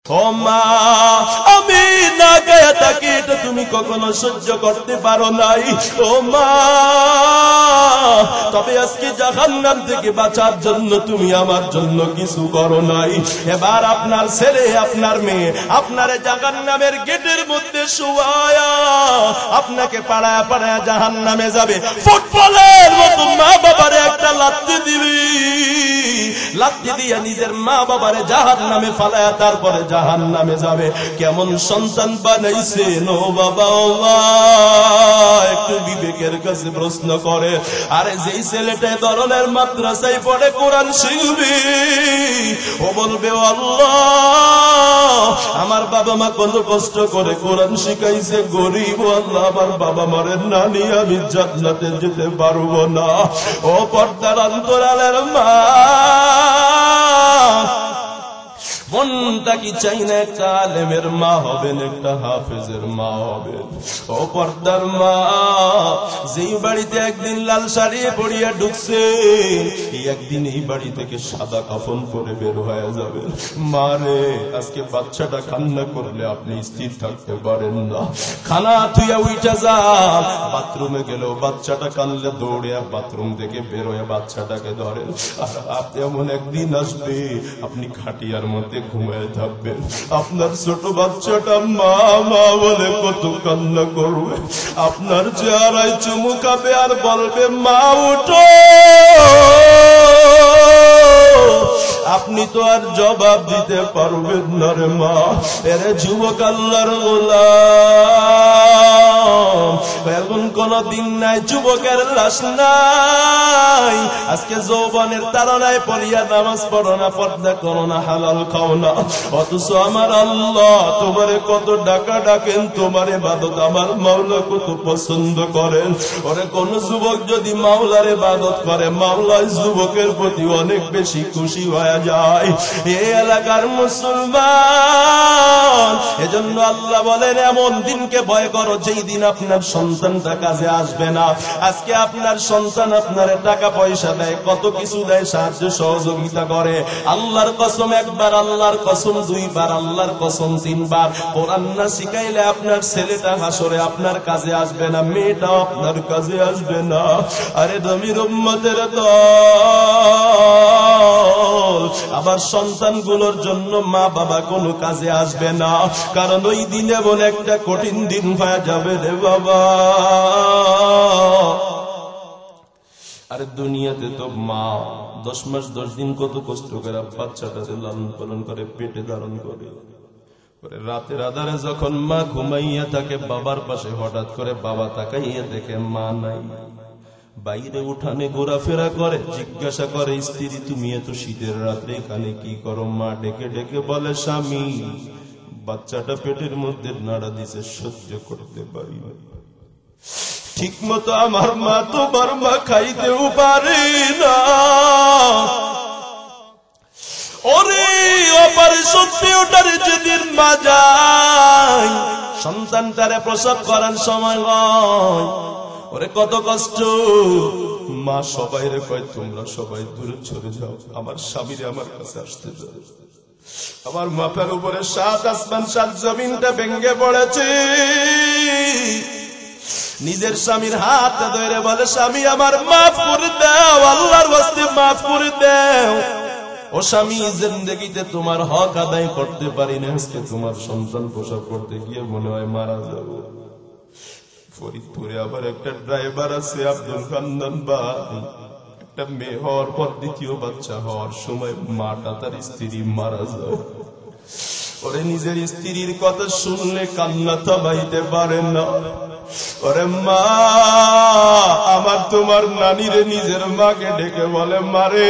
ও মা, আমি না গায়ে থাকি এটা তুমি কখনো সহ্য করতে পারো নাই। ও মা, তবে আজকে জাহান্নাম থেকে বাঁচার জন্য তুমি আমার জন্য কিছু করো নাই। এবার আপনার ছেলে আপনার মেয়ে আপনার জাহান্নামের গেটের মধ্যে শুয়ায়া আপনাকে পাড়ায় পাড়ায় জাহান্নামে যাবে। ফুটবলের মতো মা বাবারে একটা লাথি দিবি, লাথি দিয়ে নিজের মা বাবারে জাহান্নামে ফালায়া তারপরে জাহান্নামে যাবে। কেমন সন্তান বানাইছেন ও বাবা, ও মা, একটু বিবেকের কাছে প্রশ্ন করে। আরে যেই ছেলেটা ধরনের মাদ্রাসায় পড়ে কোরআন শিখবে, ও বলবে ও আল্লাহ, আমার বাবা মা কত কষ্ট করে কোরআন শিখাইছে, গরিব আল্লাহ আমার বাবা মারের না নিয়ে আমি জান্নাতে যেতে পারবো না। ও পর্দার অন্তরালের মা, মনটা কি চাই না একটা আলেমের মা হবেন, একটা হাফেজের মা হবেন। ও পর্দার মা, যেই বাড়িতে একদিন লাল শাড়ি পরিয়া ঢুকছে, একদিন এই বাড়ি থেকে সাদা কাফন পরে বের হয়ে যাবে। মারে, আজকে বাচ্চাটা কান্না করলে আপনি স্থির থাকতে পারেন না, খানা থুইয়া উইটা যান, বাথরুমে গেলেও বাচ্চাটা কানলে দৌড়ে বাথরুম থেকে বের হয়ে বাচ্চাটাকে ধরেন। আর আপনি এমন একদিন আসবে আপনি খাটিয়ার মধ্যে ঘুমায় থাকবেন, আপনার ছোট বাচ্চাটা মা মা বলে কত কান্না করবে, আপনার চেহারায় চুমুকাবে আর বলবে মা উঠো। আপনি তো আর জবাব দিতে পারবেন না রে মা। এরে যুবক আল্লাহর গোলাম, এখন কোন দিন নাই যুবকের লাশ নাই। আজকে যৌবনের তাড়নায় পড়িয়া নামাজ পড়ো না, পর্দা করো না, হালাল খাও না, অথচ আমার আল্লাহ তোমারে কত ডাকা ডাকেন, তোমার ইবাদত আমার মাওলা কত পছন্দ করেন। ওরে কোন যুবক যদি মাওলার ইবাদত করে, মাওলা যুবকের প্রতি অনেক বেশি খুশি হয়ে যায়। এই এলাকার মুসলমান, এজন্য আল্লাহ বলেন এমন দিনকে ভয় করো যেই দিন আপনার সন্তানটা কাজে আসবে না। আজকে আপনার সন্তান আপনার টাকা পয়সা দেয়, কত কিছু দেয়, সাহায্য সহযোগিতা করে। আল্লাহর কসম একবার, আল্লাহর কসম দুইবার, আল্লাহর কসম তিনবার, কোরআন না শিখাইলে আপনার ছেলেটা হাসরে আপনার কাজে আসবে না, মেয়েটাও আপনার কাজে আসবে না। আরে নবীর উম্মতের দল, আবার সন্তানগুলোর জন্য মা বাবা কোনো কাজে আসবে না, কারণ ওই দিনে বলে একটা কঠিন দিন হয়ে যাবে রে বাবা। আরে দুনিয়াতে তো মা 10 মাস 10 দিন কত কষ্ট করে বাচ্চাটাকে লালন পালন করে, পেটে ধারণ করে। রাতের আধারে যখন মা ঘুমাইয়া থাকে, বাবার পাশে হঠাৎ করে বাবা তাকাইয়া দেখে মা নাই, বাইরে উঠানে ঘোরাফেরা করে, জিজ্ঞাসা করে স্ত্রী তুমি এত শীতের রাত্রে এখানে কি করো? মা ডেকে ডেকে বলে স্বামী, বাচ্চাটা পেটের মধ্যে নাড়া দিছে, সহ্য করতে পারি না। ঠিক মতো আমার মা তোমার মা খাইতেও পারে না। ওরে অপারেশন থিয়েটারে যেদিন মা যায়, সন্তানটারে প্রসব করার সময় হয়, ওরে কত কষ্ট। মা সবাই রে কয় তোমরা সবাই দূরে চলে যাও, আমার স্বামীরে আমার কাছে আসতে দাও। আমার মাথার উপরে 7 আসমান 7 জমিনটা ভেঙে পড়েছে। নিজের স্বামীর হাত ধরে বলে স্বামী আমার মাফ করে দাও, আল্লাহর ওয়াস্তে মাফ করে দাও। ও স্বামী, জিন্দেগিতে তোমার হক আদায় করতে পারি না, আজকে তোমার সন্তান প্রসব করতে গিয়ে মনে হয় মারা যাব। ফরিদপুরে আবার একটা ড্রাইভার আছে আব্দুল খান্নান ভাই, একটা মেয়ে হওয়ার পর দ্বিতীয় বাচ্চা হওয়ার সময় মাটা তার স্ত্রী মারা যায়। ওরে নিজের স্ত্রীর কথা শুনলে কান্না থামাইতে পারে না। ওরে মা, আমার তোমার নানিরে নিজের মাকে ডেকে বলে মারে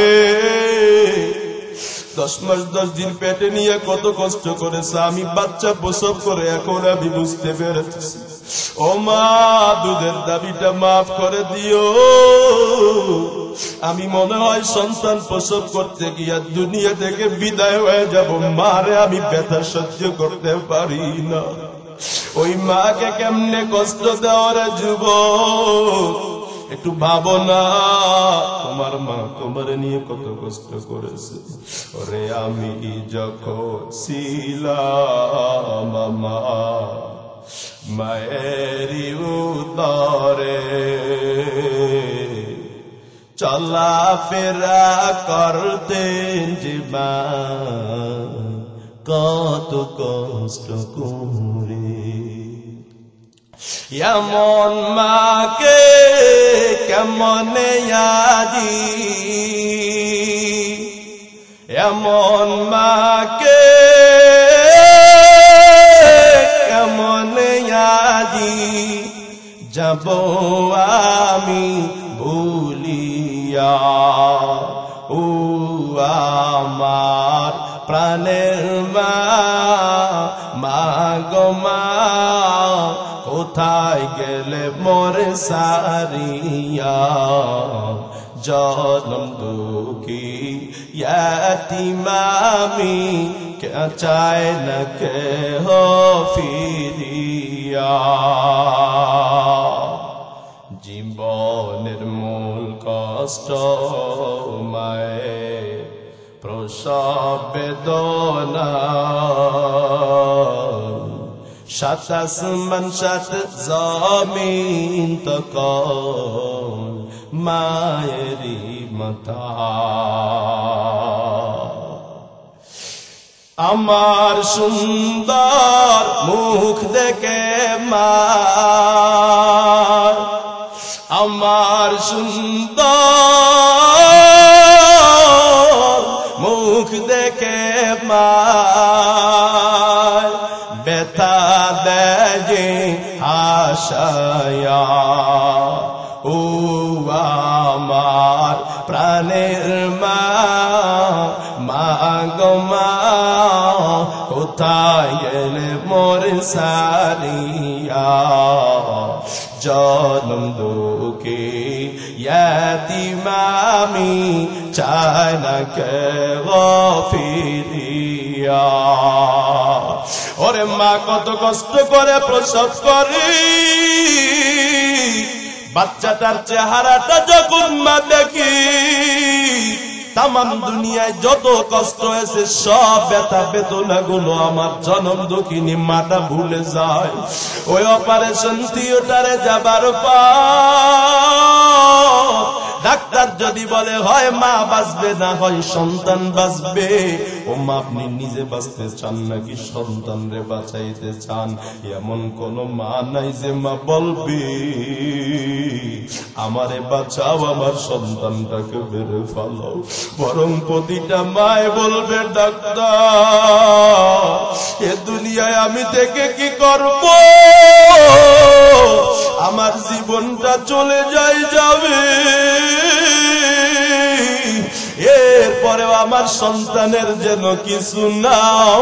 10 মাস 10 দিন পেটে নিয়ে কত কষ্ট করেছে, আমি বাচ্চা প্রসব করে এখন আমি বুঝতে পেরেছি। ও মা, দুধের দাবিটা মাফ করে দিও। আমি মনে হয় সন্তান প্রসব করতে গিয়া দুনিয়া থেকে বিদায় হয়ে যাব, মারে আমি ব্যথা সহ্য করতে পারি না। ওই মাকে কেমনে কষ্ট দেওয়ার যুবক, একটু ভাবো না তোমার মা তোমার নিয়ে কত কষ্ট করেছে। ওরে আমি যখন ছিলাম মা মায়েরি উদরে চলা ফেরা করতেন যে মা কত কষ্ট করে। এমন মাকে কেমনে আজি, এমন মাকে কেমনে আজি যাব আমি ভুলিয়া। ও আমার প্রাণের মা, মা গো মা কোথায় গেলে মোরে সারিয়া। জনম দুঃখী ইয়াতীম আমি কে চায় না কে হো ফিরিয়া। জীবনের মূল কষ্ট মায়ে প্রসব বেদনা, সাত আসমান সাত জমিন তখন মায়েরি মাথা। আমার সুন্দর মুখ দেখে মা, আমার সুন্দর মুখ দেখে মা ব্যথা দেয় আশায়া। ও আমার প্রাণের মা, মা গো মা কোথায় গেলে মোর সারিয়া। জনম দুঃখী ইয়াতীম আমি চাই না কে ফিরিয়া। ওরে মা কত কষ্ট করে প্রসব করি, বাচ্চাটার চেহারাটা যখন মা দেখি, তামাম দুনিয়ায় যত কষ্ট হয়েছে সব ব্যথা বেদনা গুলো আমার জনম দুঃখিনী মাটা ভুলে যায়। ওই অপারেশন থিয়েটারে যাবার পর ডাক্তার যদি বলে হয় মা বাঁচবে না হয় সন্তান বাঁচবে, ও মা আপনি নিজে বাঁচতে চান নাকি সন্তান রে বাঁচাইতে চান? এমন কোন মা নাই যে মা বলবে আমারে বাঁচাও, আমার সন্তানটাকে বেড়ে ফেলো। বরং প্রতিটা মায় বলবে ডাক্তার এ দুনিয়ায় আমি থেকে কি করব, আমার জীবনটা চলে যাবে, এরপরেও আমার সন্তানের যেন কিছু না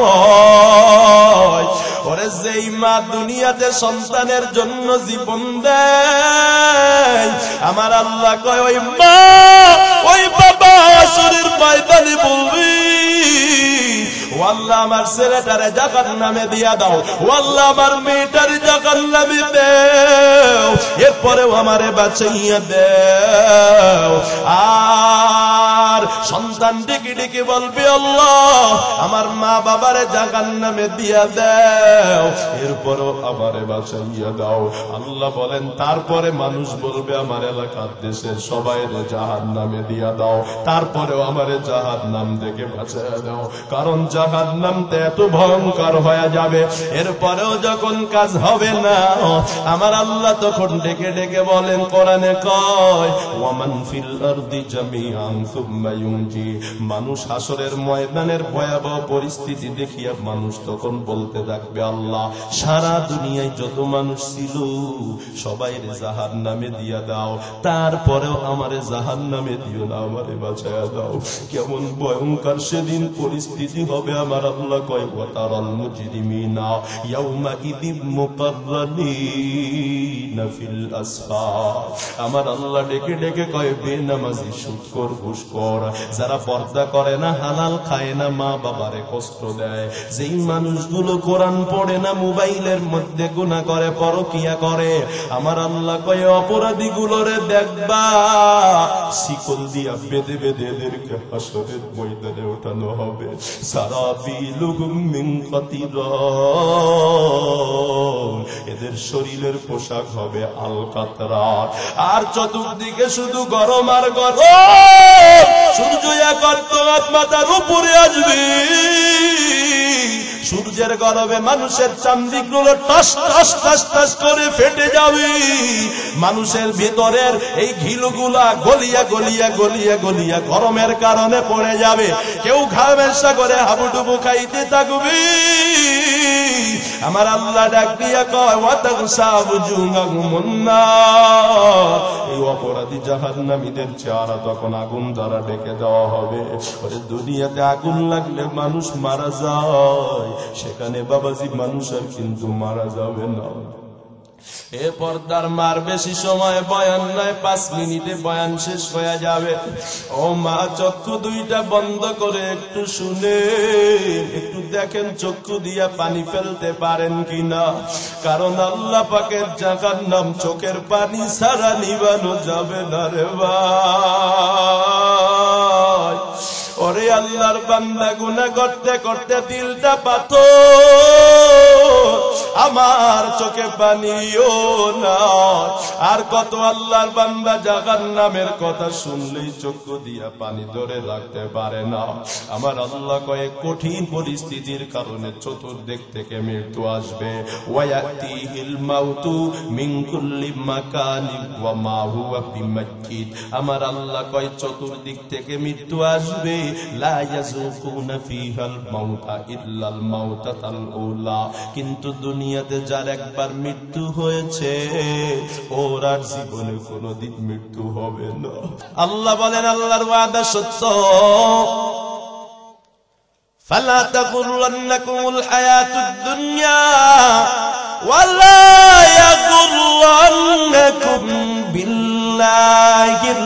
হয়। ওরে যেই মা দুনিয়াতে সন্তানের জন্য জীবন দেয়, আমার আল্লাহ কয় ওই মা ওই বাবা আসরের ময়দানে বলবি ও আল্লাহ আমার ছেলেটারে জাহান্নামে দিয়া দাও, ও আল্লাহ আমার মেয়েটারে জাহান্নামে দাও, এরপরেও আমারে বাঁচাইয়া দাও। আর সন্তান ডেকে ডেকে বলবে আল্লাহ আমার মা বাবারে জাহান্নামে দিয়া দাও, এরপরও আমারে বাঁচাইয়া দাও। আল্লাহ বলেন তারপরে মানুষ বলবে আমার এলাকার দেশের সবাইরে জাহান্নামে দিয়া দাও, তারপরেও আমারে জাহান্নাম থেকে বাঁচাইয়া দাও, কারণ জাহান্নামটা এত ভয়ঙ্কর হয়ে যাবে। এরপরেও যখন কাজ হবে না, আমার আল্লাহ তখন ডেকে ডেকে বলেন কোরআনে কয় ওয়ামান ফিল আরদি জামিআন সুম্মা ইউনজি। মানুষ হাসরের ময়দানের ভয়াবহ পরিস্থিতি দেখিয়া মানুষ তখন বলতে থাকবে আল্লাহ সারা দুনিয়ায় যত মানুষ ছিল সবাইরে জাহান্নামে দিয়া দাও, তারপরেও আমারে জাহান্নামে দিও না, আমারে বাঁচায়া দাও। কেমন ভয়ঙ্কর সেদিন পরিস্থিতি হবে আমার আল্লাহ কয় ওয়াতারাল মুজরিমিনা ইয়াউমাইযিম মুকাররানিনা ফিল আসফার। আমার আল্লাহ ডেকে ডেকে কয় বেনামাজি সুদখোর ঘুষখোর যারা পর্দা করে না, হালাল খায় না, মা বাবারে কষ্ট দেয়, যেই মানুষগুলো কোরআন পড়ে না, মোবাইলের মধ্যে গুনাহ করে, পরকিয়া করে, আমার আল্লাহ কয় অপরাধী গুলোরে দেখবা শিকল দিয়া বেঁধে বেঁধে এদেরকে হাসরের ময়দানে ওঠানো হবে। সারাবিলুহুম মিন কাতিরান, এদের শরীরের পোশাক হবে আলকাতরা, আর চতুর্দিকে শুধু গরম আর গরম, সূর্য এক মাথার উপরে আসবে, সূর্যের গরমে মানুষের চামড়িগুলো টাস টাস টাস টাস করে ফেটে যাবে, মানুষের ভিতরের এই ঘিলুগুলা গলিয়া গলিয়া গলিয়া গলিয়া গরমের কারণে পড়ে যাবে, কেউ ঘামেশা করে হাবুডুবু খাইতে থাকবে। আমার আল্লাহ ডাক দিয়া কয় ওয়াতাগসা বুজুহুমুন নার, এই অপরাধী জাহান্নামীদের চেহারা তখন আগুন দ্বারা ঢেকে দেওয়া হবে। ওরে দুনিয়াতে আগুন লাগলে মানুষ মারা যায়, সেখানে বাবাজি মানুষ আর কিন্তু মারা যাবে না। এ পর্দার মার বেশি সময় বয়ান নয়, 5 মিনিটে বয়ান শেষ হয়ে যাবে। ও মা, চক্ষু দুইটা বন্ধ করে একটু শুনে, একটু দেখেন চক্ষু দিয়া পানি ফেলতে পারেন কিনা, কারণ আল্লাহ পাকের জাহান্নাম চোখের পানি ছাড়া নিবানো যাবে না রে ভাই। ওরে আল্লাহর বান্দা, গুনাহ করতে করতে দিলটা পাথর, আমার চোখে পানিও না। আর কত আল্লাহর বান্দা জাহান্নামের কথা শুনলেই চক্ষু দিয়া পানি ধরে রাখতে পারে না। আমার আল্লাহ কয়ে কঠিন পরিস্থিতির কারণে চতুর্দিক থেকে মৃত্যু আসবে। ওয়ায়াতিহিল মাউতু মিন কুল্লি মাকানি ওয়া মা হুয়া বিমাক্কিত, আমার আল্লাহ কয় চতুর্দিক থেকে মৃত্যু আসবে। লা ইয়াযুকুনা ফিহাল মাউতা ইল্লাল মাউতাতাল উলা, কিন্তু দুনিয়াতে যার একবার মৃত্যু হয়েছে ওর আর জীবনে কোনোদিন মৃত্যু হবে না। আল্লাহ বলেন আল্লাহর ওয়াদা সত্য। ফালা তাগুররান্নাকুমুল হায়াতুদ দুনিয়া ওয়ালা ইয়াগুররান্নাকুম বিল্লাহিল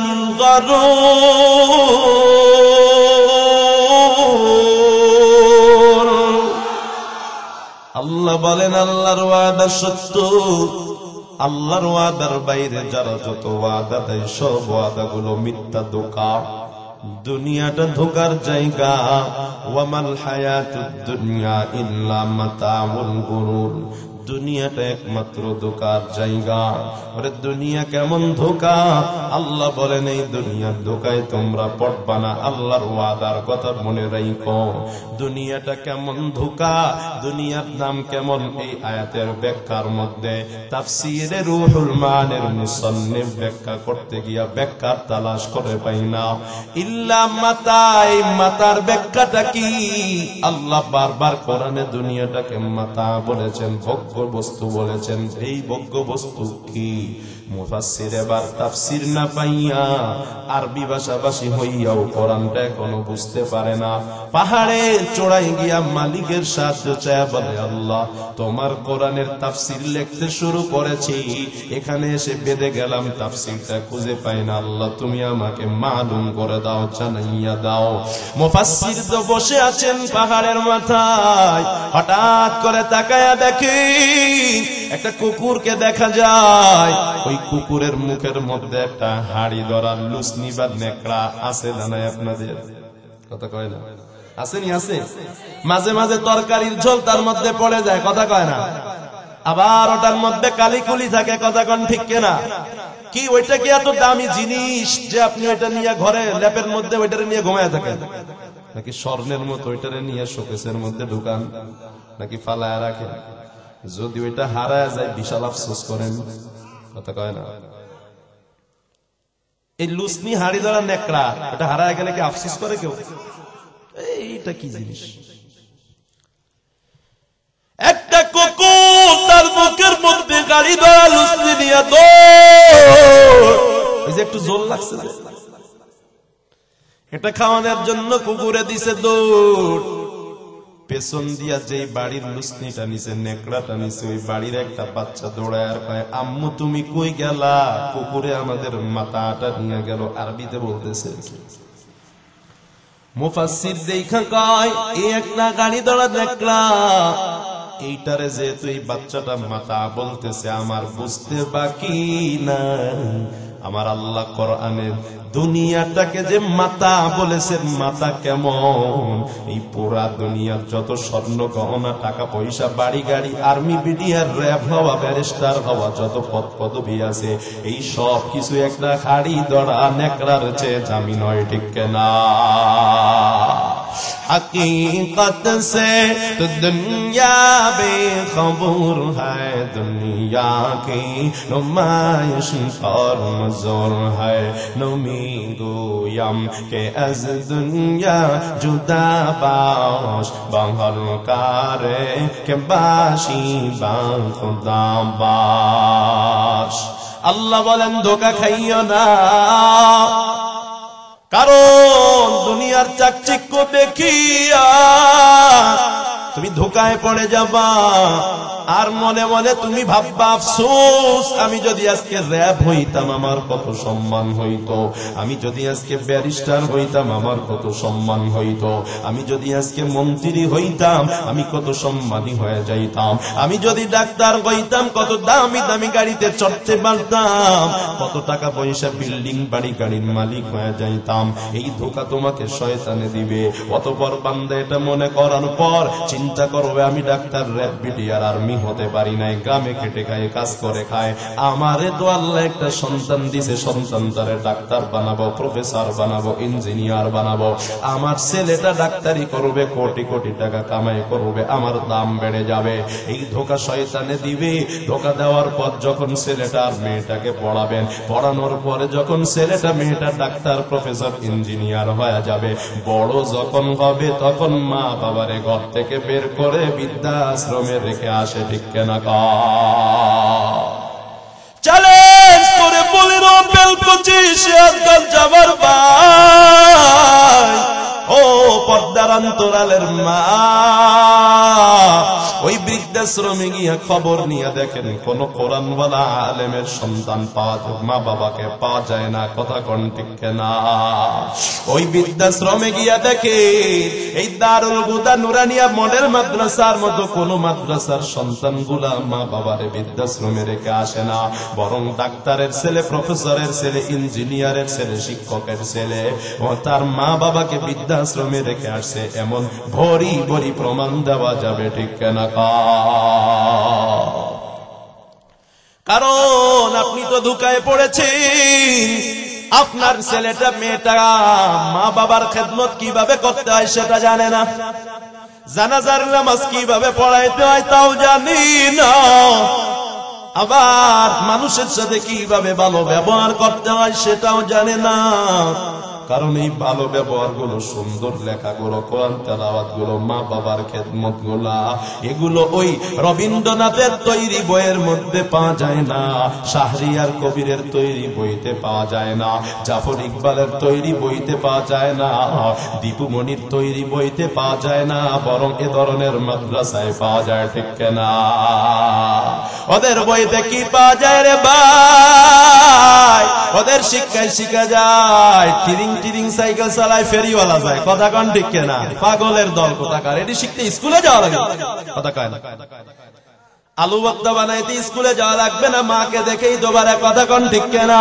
গারুর। আল্লাহ বলেন আল্লাহর ওয়াদা সত্য। আল্লাহর ওয়াদার বাইরে যারা যত ওয়াদা দেয় সব ওয়াদাগুলো মিথ্যা, ধোঁকা। দুনিয়াটা ধোঁকার জায়গা। ওয়ামাল হায়াতুদ দুনিয়া ইল্লা মাতাউল গুরুর, দুনিয়াটা একমাত্র ধোঁকার জায়গা। ওরে দুনিয়া কেমন ধোঁকা, আল্লাহ বলেন এই দুনিয়ার ধোঁকায় তোমরা পড়বা না, আল্লাহর ওয়াদার কথা মনে রাখো। দুনিয়াটা কেমন ধোঁকা, দুনিয়ার নাম কেমন, এই আয়াতের ব্যাখ্যার মধ্যে তাফসীরে রুহুল মানের মুসান্নিফ ব্যাখ্যা করতে গিয়া ব্যাখ্যার তালাশ করে পাই না। ইল্লা মাতা, এই মাতার ব্যাখ্যাটা কি? আল্লাহ বারবার কোরআনে দুনিয়াটাকে মাতা বলেছেন, ভোগ্য বস্তু বলেছেন। এই ভোগ্য বস্তু কি? মুফাসসির এবার তাফসীর না পাইয়া আরবি ভাষাভাষী হইয়াও কোরআনটা এখনো বুঝতে পারে না। পাহাড়ে চড়াই গিয়া মালিকের সাহায্য চায়, বলে আল্লাহ তোমার কোরআনের তাফসীর লিখতে শুরু করেছি, এখানে এসে বেঁধে গেলাম, তাফসীরটা খুঁজে পাই না, আল্লাহ তুমি আমাকে মালুম করে দাও, জানাইয়া দাও। মুফাসসির তো বসে আছেন পাহাড়ের মাথায়, হঠাৎ করে তাকায়া দেখে একটা কুকুরকে দেখা যায়। ওই কুকুরের মুখের মধ্যে একটা হাড়ি ধরা লুসনি বা নেকড়া আছে, জানাই আপনাদের কথা কয় না? আসেনি? আছে। মাঝে মাঝে তরকারির ঝোল তার মধ্যে পড়ে যায়, কথা কয় না? আবার ওটার মধ্যে কালিকুলি থাকে, কথা কন ঠিক কিনা? কি ওইটা কি এত দামি জিনিস যে আপনি ওইটা নিয়ে ঘরে ল্যাপের মধ্যে ওইটারে নিয়ে ঘুমায় থাকেন? নাকি স্বর্ণের মতো ওইটারে নিয়ে শোকেসের মধ্যে ঢুকান, নাকি ফালায় রাখেন? যদি ওইটা হারায় যায় বিশাল আফসোস করেন, কথা কয় না? এই লুসনি হাড়ি ধরা নেকড়া, এটা হারায় গেলে কি আফসোস করে কেউ? এইটা কি জিনিস? একটা কুকুর তার মুখের মধ্যে গাড়ি ধরা লুসনি নিয়ে দৌড়, একটু জোর লাগছে, এটা খাওয়ানোর জন্য কুকুরে দিছে দৌড়। পেছন দিয়া যেই বাড়ির লুসনিটা নিচে, নেকড়াটা নিচে, ওই বাড়ির একটা বাচ্চা দৌড়ায় আর কয় আম্মু তুমি কই গেলা? কুকুরে আমাদের মাথাটা নিয়ে গেল। আরবিতে বলতেছে, মুফাসসির দেখা কয় এই একটা গাড়ি দড়া দেখলা, এইটারে যেহেতু এই বাচ্চাটা মাতা বলতেছে, আমার বুঝতে বাকি না আমার আল্লাহ কোরআনের দুনিয়াটাকে যে মাতা বলেছেন, মাতা কেমন, এই পুরা দুনিয়ার যত স্বর্ণ গহনা টাকা পয়সা বাড়ি গাড়ি আর্মি বিডিআর র্যাব হওয়া ব্যারিস্টার হওয়া যত পদ পদবি আছে, এই সব কিছু একটা খাড়ি দড়া নেকড়ার চেয়ে দামি নয়, ঠিক না? हकीकत से तो दुनिया बेखबर है, दुनिया की नुमाइश और मज़ूर है, नुमी गोयम के अज दुनिया जुदा बाश बहर कारे के बाशी बा खुदा बाश। अल्लाह बोलें धोखा खाइयो ना, কারণ দুনিয়ার চাকচিক্য দেখিয়া তুমি ধোকায় পড়ে যাবা, আর মনে মনে তুমি ভাববা আফসোস, আমি যদি আজকে র‍্যাব হইতাম আমার কত সম্মান হইতো, আমি যদি আজকে ব্যারিস্টার হইতাম আমার কত সম্মান হইতো, আমি যদি আজকে মন্ত্রী হইতাম আমি কত সম্মানী হয়ে যাইতাম, আমি যদি ডাক্তার হইতাম কত দামি দামি গাড়িতে চড়তে পারতাম, কত টাকা পয়সা বিল্ডিং বাড়ি গাড়ির মালিক হয়ে যাইতাম। এই ধোঁকা তোমাকে শয়তানে দিবে। অতঃপর বান্দা এটা মনে করার পর চিন্তা করবে আমি ডাক্তার, র‍্যাব, বিডিআর, আর্মি হতে পারি নাই, গ্রামে খেটে খায় কাজ করে খায়, আমারে তো আল্লাহ একটা সন্তান দিছে, সন্তান তারে ডাক্তার বানাবো, প্রফেসর বানাবো, ইঞ্জিনিয়ার বানাবো, আমার ছেলেটা ডাক্তারি করবে, কোটি কোটি টাকা কামাই করবে, আমার দাম বেড়ে যাবে। এই ধোঁকা শয়তানে দিবে। ধোঁকা দেওয়ার পর যখন ছেলেটা আর মেয়েটাকে পড়াবেন, পড়ানোর পরে যখন ছেলেটা মেয়েটা ডাক্তার, প্রফেসর, ইঞ্জিনিয়ার হয়ে যাবে, বড় যখন হবে তখন মা বাবারে ঘর থেকে বের করে বৃদ্ধাশ্রমে রেখে আসে, ঠিক কেনা? চ্যালেঞ্জ করে বলি রবেল 25 আজকাল যাবার ভাই, ও পর্দার অন্তরালের মা, ওই বৃদ্ধাশ্রমে গিয়ে খবর নিয়ে দেখেন কোন কোরআনওয়ালা আলেমের সন্তান পাওয়া যায়, মা বাবাকে পাওয়া যায় না, কথা কোন ঠিক না? ওই বৃদ্ধাশ্রমে গিয়া দেখে এই দারুল হুদা নুরানিয়া মডেল মাদ্রাসার মতো কোন মাদ্রাসার সন্তানগুলা মা বাবারে বৃদ্ধাশ্রমে রেখে আসে না, বরং ডাক্তারের ছেলে, প্রফেসরের ছেলে, ইঞ্জিনিয়ারের ছেলে, শিক্ষকের ছেলে ও তার মা বাবাকে বৃদ্ধাশ্রমে রেখে আসছে, এমন ভরি ভরি প্রমাণ দেওয়া যাবে, ঠিক না? কারণ আপনি তো ধোঁকায় পড়েছেন, আপনার ছেলেটা মেয়েটা মা বাবার খেদমত কিভাবে করতে হয় সেটা জানে না, জানাজার নামাজ কিভাবে পড়াইতে হয় তাও জানি না, আবার মানুষের সাথে কিভাবে ভালো ব্যবহার করতে হয় সেটাও জানে না। কারণ এই ভালো ব্যবহার গুলো, সুন্দর লেখাগুলো, কোরআন তেলাওয়াত গুলো, মা বাবার খেদমত গুলা, এগুলো ওই রবীন্দ্রনাথের তৈরি বইয়ের মধ্যে পাওয়া যায় না, শাহরিয়ার কবিরের তৈরি বইতে পাওয়া যায় না, জাফর ইকবালের তৈরি বইতে পাওয়া যায় না, দীপু মনির তৈরি বইতে পাওয়া যায় না, বরং এ ধরনের মাদ্রাসায় পাওয়া যায়, ঠিক না? ওদের বইতে কি পাওয়া যায় রে ভাই? ওদের শিক্ষায় শিখা যায় টিরিং টিরিং সাইকেল চালায়, ফেরিওয়ালা যায়, কথা কন ঠিক না? পাগলের দল কোথাকার, এটি শিখতে স্কুলে যাওয়া লাগে, কথা কয় না? আলু ভর্তা বানাইতে স্কুলে যাওয়া লাগবে না, মাকে দেখেই দোবারে, কথা কন ঠিক না?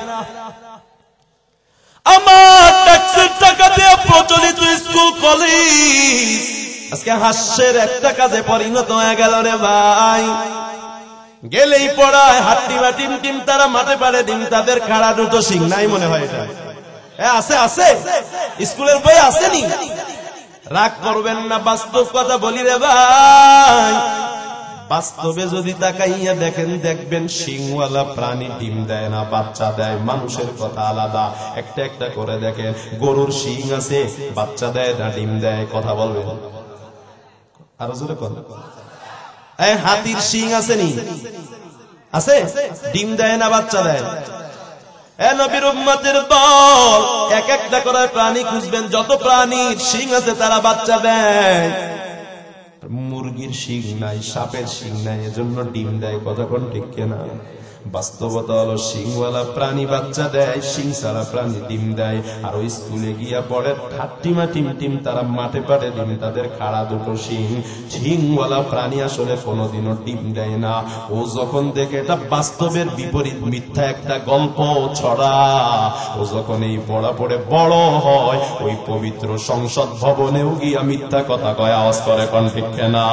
আমার ট্যাক্সের টাকা দিয়ে প্রচলিত স্কুল কলেজ আজকে হাস্যের একটা কাজে পরিণত হয়ে গেল রে ভাই। গেলেই পড়ায় হাট্টি বা টিম টিম, তারা মাঠে পারে ডিম, তাদের খাড়া দুটো সিং নাই মনে হয়, এটা আছে আছে স্কুলের বই আসেনি, রাগ করবেন না, বাস্তব কথা বলি রে ভাই। বাস্তবে যদি তাকাইয়া দেখেন, দেখবেন সিংওয়ালা প্রাণী ডিম দেয় না, বাচ্চা দেয়। মানুষের কথা আলাদা, একটা একটা করে দেখেন, গরুর শিং আছে, বাচ্চা দেয় না ডিম দেয়, কথা বলবেন আরো জোরে কথা। হাতির শিং আছে নি? আছে, ডিম দেয় না, বাচ্চা দেয়। নবীর উম্মতের দল, এক একটা করে প্রাণী খুঁজবেন, যত প্রাণীর শিং আছে তারা বাচ্চা দেয়। মুরগির শিং নাই, সাপের শিং নাই, এজন্য ডিম দেয়, কথা কোন ঠিক কিনা? বাস্তবতা হলো শিংওয়ালা প্রাণী বাচ্চা দেয়, শিং ছাড়া প্রাণী ডিম দেয়। আর ওই স্কুলে গিয়া পড়ে ঠাট্টিমা টিম টিম, তারা মাঠে পাটে ডিম, তাদের খাড়া দুটো শিং। শিংওয়ালা প্রাণী আসলে কোনোদিনও ডিম দেয় না। ও যখন দেখে এটা বাস্তবের বিপরীত, মিথ্যা একটা গল্প ছড়া, ও যখন এই পড়া পড়ে বড় হয়, ওই পবিত্র সংসদ ভবনেও গিয়া মিথ্যা কথা কয়, আওয়াজ করে কোন ঠিক না?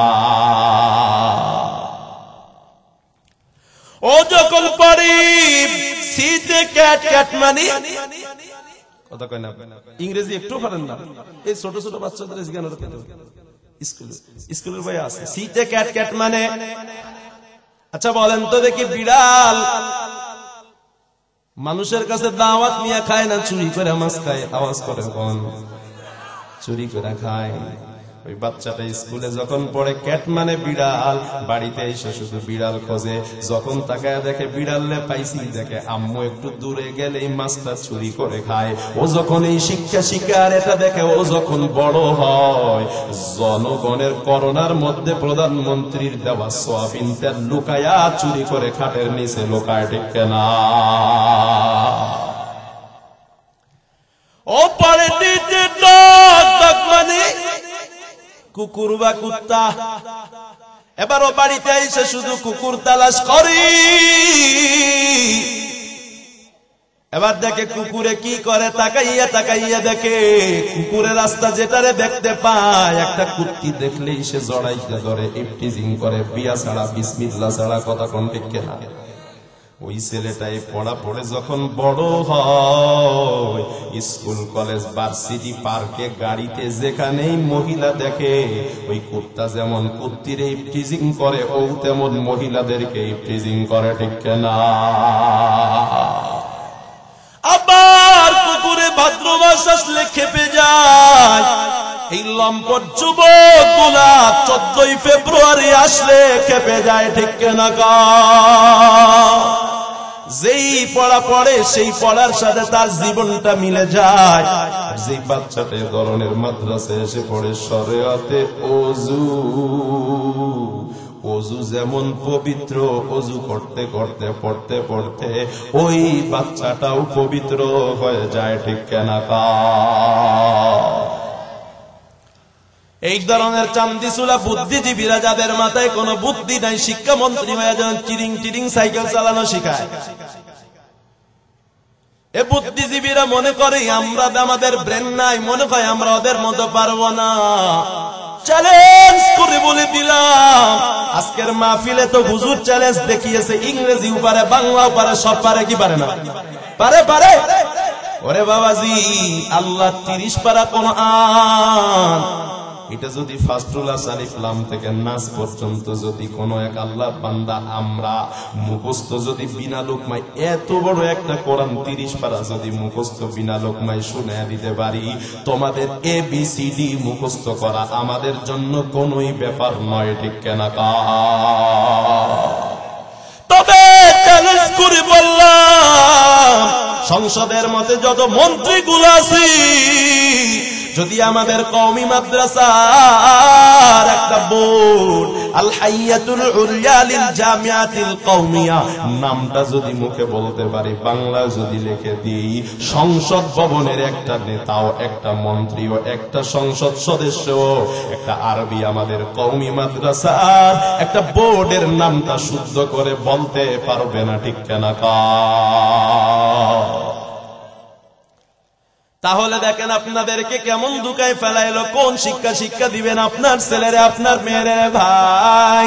ও যখন পড়ি সিতে ক্যাট, ক্যাট মানে কথা কয় না, ইংরেজি একটু পারেন না, এই ছোট ছোট বাচ্চাদের স্কুলের বই আছে সিতে ক্যাট, ক্যাট মানে। আচ্ছা বলেন তো দেখি, বিড়াল মানুষের কাছে দাওয়াত নিয়ে খায় না চুরি করে মাছ খায়? আওয়াজ করে কোন? চুরি করে খায়। ওই বাচ্চাটা স্কুলে যখন পড়ে, ক্যাট মানে বিড়াল, বাড়িতে এসে শুধু বিড়াল খোঁজে। যখন তাকায় দেখে বিড়ালে পাইছি, দেখে আম্মু একটু দূরে গেলে এই মাছটা চুরি করে খায়। ও যখন এই শিক্ষা শিকার এটা দেখে, ও যখন বড় হয়, জনগণের করোনার মধ্যে প্রধানমন্ত্রীর দেওয়া সোয়াবিন তেল লুকায়া চুরি করে খাটের নিচে লুকায়, ঠিক না? ও পরে দিতে ডক মানে কুকুর বা কুত্তা। এবার ও বাড়িতে এসে শুধু কুকুর তালাশ করি। এবার দেখে কুকুরে কি করে, তাকাইয়া তাকাইয়া দেখে কুকুরের রাস্তা যেটারে দেখতে পায়, একটা কুত্তি দেখলেই সে জড়াইতে ধরে, ইফটিজিং করে, বিয়া ছাড়া বিসমিল্লাহ ছাড়া, কথা কোন ঠিক না? ওই ছেলেটাই পড়া পড়ে যখন বড় হয়, স্কুল কলেজ ভার্সিটি পার্কে গাড়িতে যেখানেই মহিলা দেখে, ওই কুত্তা যেমন কুত্তির ইফটিজিং করে, ও তেমন মহিলাদেরকে ইফটিজিং করে, ঠিক না? আবার কুকুরে ভাদ্র মাস আসলে খেপে যায়। এই লম্পট যুবক গুলা 14ই ফেব্রুয়ারি আসলে খেপে যায়, ঠিক না? যেই পড়া পড়ে সেই পড়ার সাথে তার জীবনটা মিলে যায়। যে বাচ্চাটা এ ধরনের মাদ্রাসায় এসে পড়ে, শরিয়াতে ওযু, ওযু যেমন পবিত্র, ওযু করতে করতে পড়তে পড়তে ওই বাচ্চাটাও পবিত্র হয়ে যায়, ঠিক না? এই ধরনের চান্দিচুলা বুদ্ধিজীবীরা, যাদের মাথায় কোনো বুদ্ধি নাই, শিক্ষামন্ত্রী হয়ে যান, চিরিং চিরিং সাইকেল চালানো শিখায়। এ বুদ্ধিজীবীরা মনে করে আমরা, আমাদের ব্রেন নাই, মনে হয় আমরা ওদের মতো পারবো না। চ্যালেঞ্জ করে বলে দিলাম, আজকের মাহফিলে তো হুজুর চ্যালেঞ্জ দেখিয়েছে, ইংরেজিও পারে, বাংলাও পারে, সব পারে। কি পারে না? পারে, পারে। ওরে বাবাজি, আল্লাহ 30 পারা কোরআন, এটা যদি ফাস্টুল আলিফ লাম থেকে নাস পর্যন্ত যদি কোন এক আল্লাহ বান্দা আমরা মুখস্থ যদি বিনা লোকমায়, এত বড় একটা কোরআন 30 পারা যদি মুখস্থ বিনা লোকমায় শুনে দিতে পারি, তোমাদের ABCD মুখস্থ করা আমাদের জন্য কোনোই ব্যাপার নয়, ঠিক না? তবে চ্যালেঞ্জ করে বললাম, সংসদের মধ্যে যত মন্ত্রীগুলো আছে, যদি আমাদের কওমি মাদ্রাসার একটা বোর্ড আল হাইয়াতুল উলিয়া লিল জামিয়াতিল কওমিয়া নামটা যদি মুখে বলতে পারি, বাংলা যদি লিখে দিই, সংসদ ভবনের একটা নেতাও, একটা মন্ত্রীও, একটা সংসদ সদস্য, একটা আরবি আমাদের কওমি মাদ্রাসার একটা বোর্ডের নামটা শুদ্ধ করে বলতে পারবে না, ঠিক না? তাহলে দেখেন আপনাদেরকে কেমন দুকায় ফেলাইলো, কোন শিক্ষা দিবেন আপনার ছেলেরে, আপনার মেয়েরে ভাই?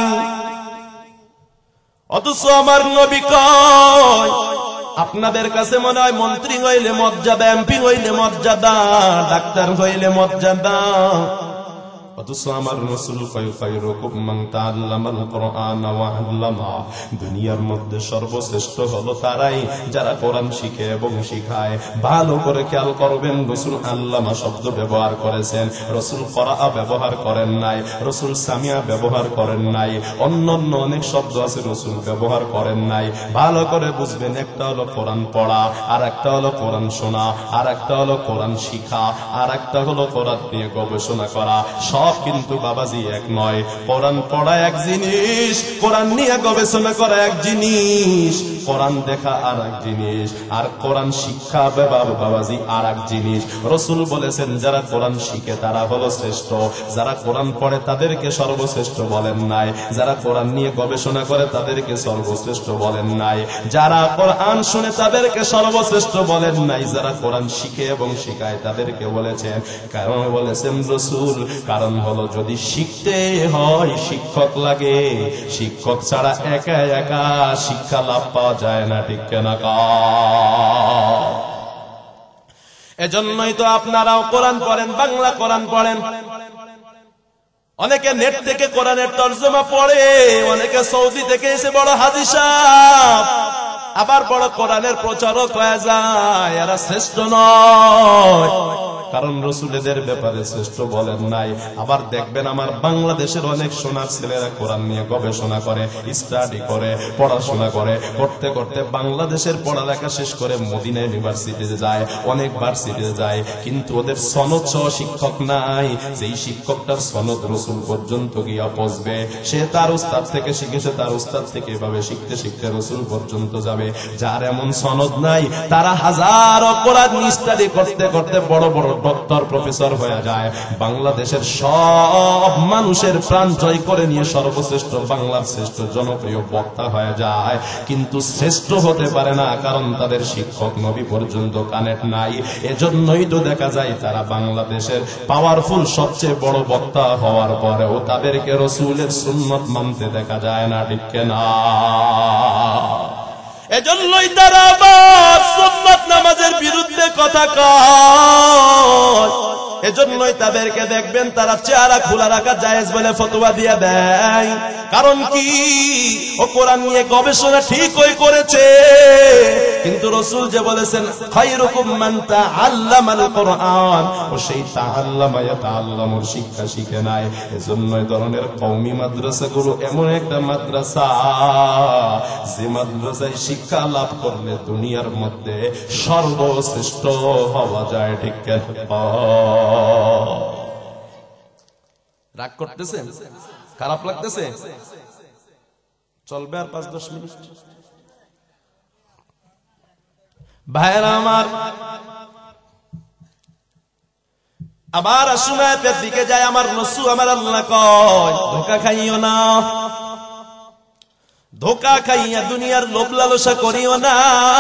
অথচ আমার নবী কয়, আপনাদের কাছে মনে হয় মন্ত্রী হইলে মর্যাদা, এমপি হইলে মর্যাদা, ডাক্তার হইলে মর্যাদা, অথচ আমার রাসূল কয় খায়রুকুম মান তাআল্লামাল কুরআন ওয়া আল্লামা, দুনিয়ার মধ্যে সর্বশ্রেষ্ঠ হলো তারাই যারা কোরআন শিখে এবং শিখায়। ভালো করে খেয়াল করবেন, রাসূল আল্লামা শব্দ ব্যবহার করেছেন, রাসূল করাআ ব্যবহার করেন নাই, রাসূল সামিয়া ব্যবহার করেন নাই, অন্যান্য অনেক শব্দ আছে রাসূল ব্যবহার করেন নাই। ভালো করে বুঝবেন, একটা হলো কোরআন পড়া, আর একটা হলো কোরআন শোনা, আর একটা হলো কোরআন শিখা, আর একটা হলো কোরআন নিয়ে গবেষণা করা। সব কিন্তু বাবাজি এক নয়। কোরআন পড়া এক জিনিস, কোরআন নিয়ে গবেষণা করা এক জিনিস। কোরআন দেখা আর এক জিনিস, আর কোরআন শিক্ষা বাবাজি আর এক জিনিস। রাসূল বলেছেন যারা কোরআন শিখে তারা হলো শ্রেষ্ঠ, যারা কোরআন পড়ে তাদেরকে সর্বশ্রেষ্ঠ বলেন নাই, যারা কোরআন নিয়ে গবেষণা করে তাদেরকে সর্বশ্রেষ্ঠ বলেন নাই, যারা কোরআন শুনে তাদেরকে সর্বশ্রেষ্ঠ বলেন নাই, যারা কোরআন শিখে এবং শিখায় তাদেরকে বলেছেন। কারণ বলেছেন রাসূল, কারণ হলো যদি শিখতে হয় শিক্ষক লাগে, শিক্ষক ছাড়া একা একা শিক্ষা লাভ পাওয়া যায় না, ঠিক না? এজন্যই তো আপনারাও কোরআন পড়েন, বাংলা কোরআন পড়েন। অনেকে নেট থেকে কোরআনের তরজমা পড়ে, অনেকে সৌদি থেকে এসে বড় হাজী সাহেব, আবার বড় কোরআনের প্রচারক হয়ে যায়। এরা শ্রেষ্ঠ নয়, কারণ রাসূল এদের ব্যাপারে শ্রেষ্ঠ বলেন নাই। আবার দেখবেন আমার বাংলাদেশের অনেক সোনার ছেলেরা কোরআন নিয়ে গবেষণা করে, স্টাডি করে, পড়াশোনা করে, করতে করতে বাংলাদেশের পড়ালেখা শেষ করে মদিনা ইউনিভার্সিটিতে যায়, অনেক ভার্সিটিতে যায়, কিন্তু ওদের সনদ সহ শিক্ষক নাই। যেই শিক্ষকটার সনদ রাসূল পর্যন্ত গিয়া পৌঁছবে, সে তার উস্তাদ থেকে শিখেছে, তার উস্তাদ থেকে এভাবে শিখতে শিখতে রাসূল পর্যন্ত যাবে। যার এমন সনদ নাই তারা হাজারো কোরআন স্টাডি করতে করতে বড় বড় ডক্টর প্রফেসর হয়ে যায়, বাংলাদেশের সব মানুষের প্রাণ জয় করে নিয়ে সর্বশ্রেষ্ঠ বাংলার শ্রেষ্ঠ জনপ্রিয় বক্তা হয়ে যায়, কিন্তু শ্রেষ্ঠ হতে পারে না, কারণ তাদের শিক্ষক নবী পর্যন্ত কানেক্ট নাই। এজন্যই তো দেখা যায় তারা বাংলাদেশের পাওয়ারফুল সবচেয়ে বড় বক্তা হওয়ার পরেও তাদেরকে রাসূলের সুন্নাত মানতে দেখা যায় না, ঠিক না? এজন্যই তারা আবার সুন্নাত নামাজের বিরুদ্ধে কথা কয়। এজন্যই তাদেরকে দেখবেন তারা চেহারা খোলা রাখা জায়েজ বলে ফতোয়া দিয়ে দেয়। কারণ কি? ও কোরআন নিয়ে গবেষণা ঠিকই করেছে, কিন্তু রাসূল যে বলেছেন খায়রুকুম মান তাআল্লামাল কোরআন, ও সেই তাআল্লামা ইয়াতাআল্লামুর শিক্ষা শিখে নাই। এজন্য এই ধরনের কওমি মাদ্রাসাগুলো এমন একটা মাদ্রাসা যে মাদ্রাসায় শিক্ষা লাভ করলে দুনিয়ার মধ্যে সর্বশ্রেষ্ঠ হওয়া যায়, ঠিক না? রাগ করতেছে? খারাপ লাগতেছে? চলবে আর 5-10 মিনিট। ভাইরা আমার, আবার আসুনাতের দিকে যায়। আমার রাসূল, আমার আল্লাহ কয় ধোঁকা খাইও না, ধোঁকা খাইয়া দুনিয়ার লোভ লালসা করিও না।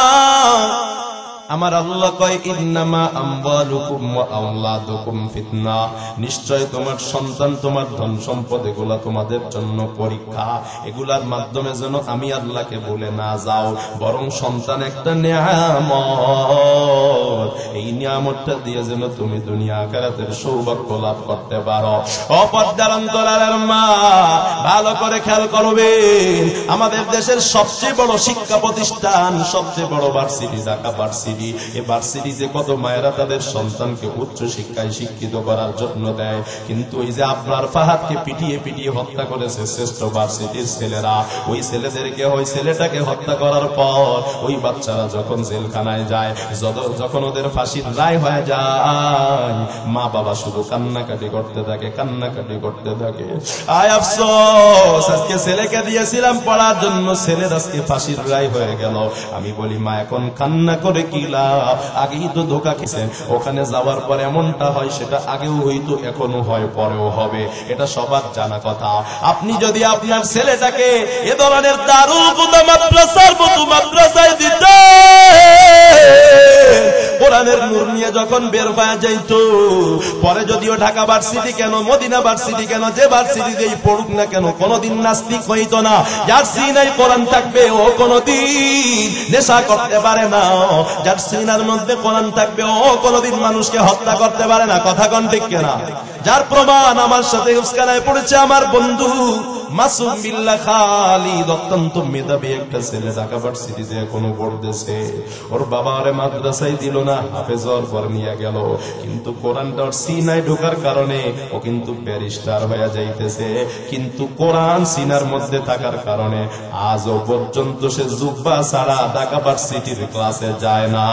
আমার আল্লাহ কয় ইন্নামা আমওয়ালুকুম ওয়া আওলাদুকুম ফিতনা, নিশ্চয় তোমার সন্তান, তোমার ধন সম্পদ এগুলা তোমাদের জন্য পরীক্ষা। এগুলার মাধ্যমে যেন আমি আল্লাহকে ভুলে না যাও, বরং সন্তান একটা নিয়ামত, এই নিয়ামতটা দিয়ে যেন তুমি দুনিয়া আখিরাতের সৌভাগ্য লাভ করতে পারো। অপর্দার অন্তরালের মা, ভালো করে খেয়াল করবেন, আমাদের দেশের সবচেয়ে বড় শিক্ষা প্রতিষ্ঠান, সবচেয়ে বড় ভার্সিটি ঢাকা ভার্সিটি। এই ভার্সিটিতে কত মায়েরা তাদের সন্তানকে উচ্চ শিক্ষায় শিক্ষিত করার জন্য দেয়, কিন্তু ওই যে আপনার ফাহাদকে পিটিয়ে পিটিয়ে হত্যা করেছে শ্রেষ্ঠ ভার্সিটির ছেলেরা, ওই ছেলেদেরকে, ওই ছেলেটাকে হত্যা করার পর ওই বাচ্চারা যখন জেলখানায় যায়, যখন ওদের ফাঁসির রায় হয়ে যায়, মা বাবা শুধু কান্নাকাটি করতে থাকে, কান্নাকাটি করতে থাকে। আয় আফসোস, আজকে ছেলেকে দিয়েছিলাম পড়ার জন্য, ছেলের আজকে ফাঁসির রায় হয়ে গেল। আমি বলি মা এখন কান্না করে কি লাভ? আগেই তো ধোঁকা খেয়েছেন, ওখানে যাওয়ার পর এমনটা হয়, সেটা আগেও হইতো, এখনো হয়, পরেও হবে, এটা সবার জানা কথা। আপনি যদি আপনার ছেলেটাকে এ ধরনের দারুল হুদা মাদ্রাসার মতো মাদ্রাসায় দিতেন, কোরআনের নূর নিয়ে যখন বের হয়ে যাইতো, পরে যদিও ঢাকা ভার্সিটি কেন, মদিনা ভার্সিটি কেন, যে ভার্সিটিতেই পড়ুক না কেন, কোনদিন নাস্তিক হইতো না। যার সিনায় কোরআন থাকবে ও কোনদিন নেশা করতে পারে না, যার সিনার মধ্যে কোরআন থাকবে ও কোনদিন মানুষকে হত্যা করতে পারে না। কথা কোন ঠিক কিনা? যার প্রমাণ আমার সাথে উস্কানায় পড়েছে আমার বন্ধু মাসুম বিল্লাহ খালিদ, অত্যন্ত মেধাবী একটা ছেলে, ঢাকা ভার্সিটিতে এখনো পড়তেছে। ওর বাবা আরে মাদ্রাসায় দিল না, হাফেজ হওয়ার পর নিয়ে গেল, কিন্তু কোরআনটা ওর সিনায় ঢোকার কারণে ও কিন্তু ব্যারিস্টার হয়ে যাইতেছে, কিন্তু কোরআন সিনার মধ্যে থাকার কারণে আজও পর্যন্ত সে জুব্বা ছাড়া ঢাকা ভার্সিটির ক্লাসে যায় না।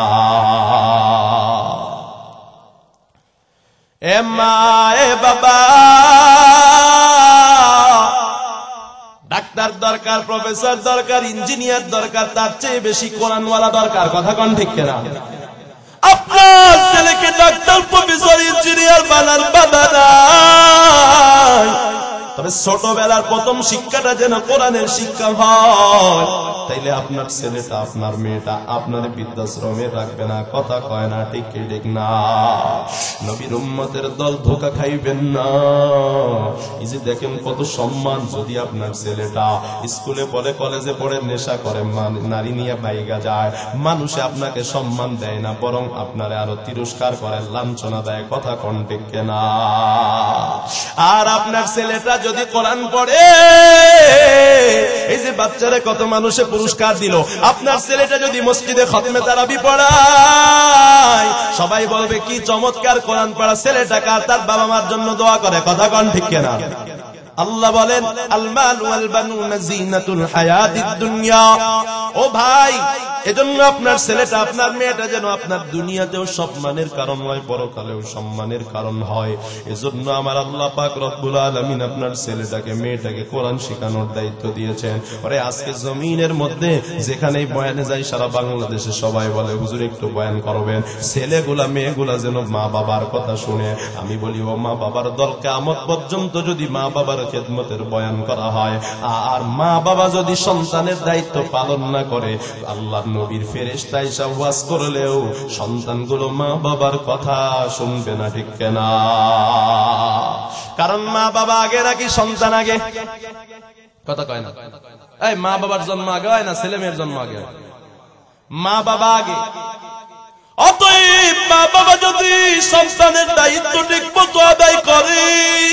এ মা, এ বাবা, ডাক্তার দরকার, প্রফেসর দরকার, ইঞ্জিনিয়ার দরকার, তার চেয়ে বেশি কোরআনওয়ালা দরকার। কথা কোন ঠিক কিনা? আপনার ছেলেকে ডাক্তার, প্রফেসর, ইঞ্জিনিয়ার বানার বাধা নাই, তবে ছোটবেলার প্রথম শিক্ষাটা যেন কোরআনের শিক্ষা হয়। তাইলে আপনার ছেলেটা, আপনার মেয়েটা আপনার বৃদ্ধাশ্রমে রাখবে না। কথা কয় না ঠিক ঠিক না? নবীর উম্মতের দল ধোঁকা খাইবেন না। এই যে দেখেন কত সম্মান, যদি আপনার ছেলেটা স্কুলে পড়ে, কলেজে পড়ে, নেশা করে, নারী নিয়ে বাইগা যায়, মানুষে আপনাকে সম্মান দেয় না, বরং আপনারে আরো তিরস্কার করে, লাঞ্ছনা দেয়। কথা কোন ঠিক না? আর আপনার ছেলেটা যদি কোরআন পড়ে, এই যে বাচ্চারে কত মানুষে পুরস্কার দিল, আপনার ছেলেটা যদি মসজিদে খতমে তারাবি পড়ায়, সবাই বলবে কি চমৎকার কোরআন পড়া ছেলেটা, কার? তার বাবা মার জন্য দোয়া করে। কথা কোন ঠিক কিনা? আল্লাহ বলেন আল মাল ওয়াল বানুনা জিনাতুল হায়াতিদ দুনিয়া। ও ভাই, এজন্য আপনার ছেলেটা, আপনার মেয়েটা যেন আপনার দুনিয়াতেও সম্মানের কারণ হয়, পরকালেও সম্মানের কারণ হয়। এজন্য আমার আল্লাহ পাক রব্বুল আলামিন আপনার ছেলেটাকে, মেয়েটাকে কোরআন শেখানোর দায়িত্ব দিয়েছেন। আরে আজকে জমিনের মধ্যে যেখানেই বয়ানে যাই, সারা বাংলাদেশে সবাই বলে হুজুর একটু বয়ান করবেন, ছেলেগুলা মেয়েগুলা যেন মা বাবার কথা শুনে। আমি বলি ও মা বাবার দল, কিয়ামত পর্যন্ত যদি মা বাবার খেদমতের বয়ান করা হয়, আর মা বাবা যদি সন্তানের দায়িত্ব পালন না করে, আল্লাহ নবীর ফেরেশতা এসে ওয়াজ করলেও সন্তানগুলো মা বাবার কথা শুনবে না। ঠিক না? কারণ মা বাবা আগে নাকি সন্তান আগে? কথা কয় না? এই মা বাবার জন্ম আগে হয় না ছেলে মেয়ের জন্ম আগে? মা বাবা আগে। অতএব মা বাবা যদি সন্তানের দায়িত্ব ঠিক মতো আদায় করে,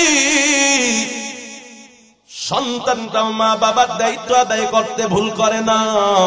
সন্তানটাও মা বাবার দায়িত্ব আদায় করতে ভুল করে না।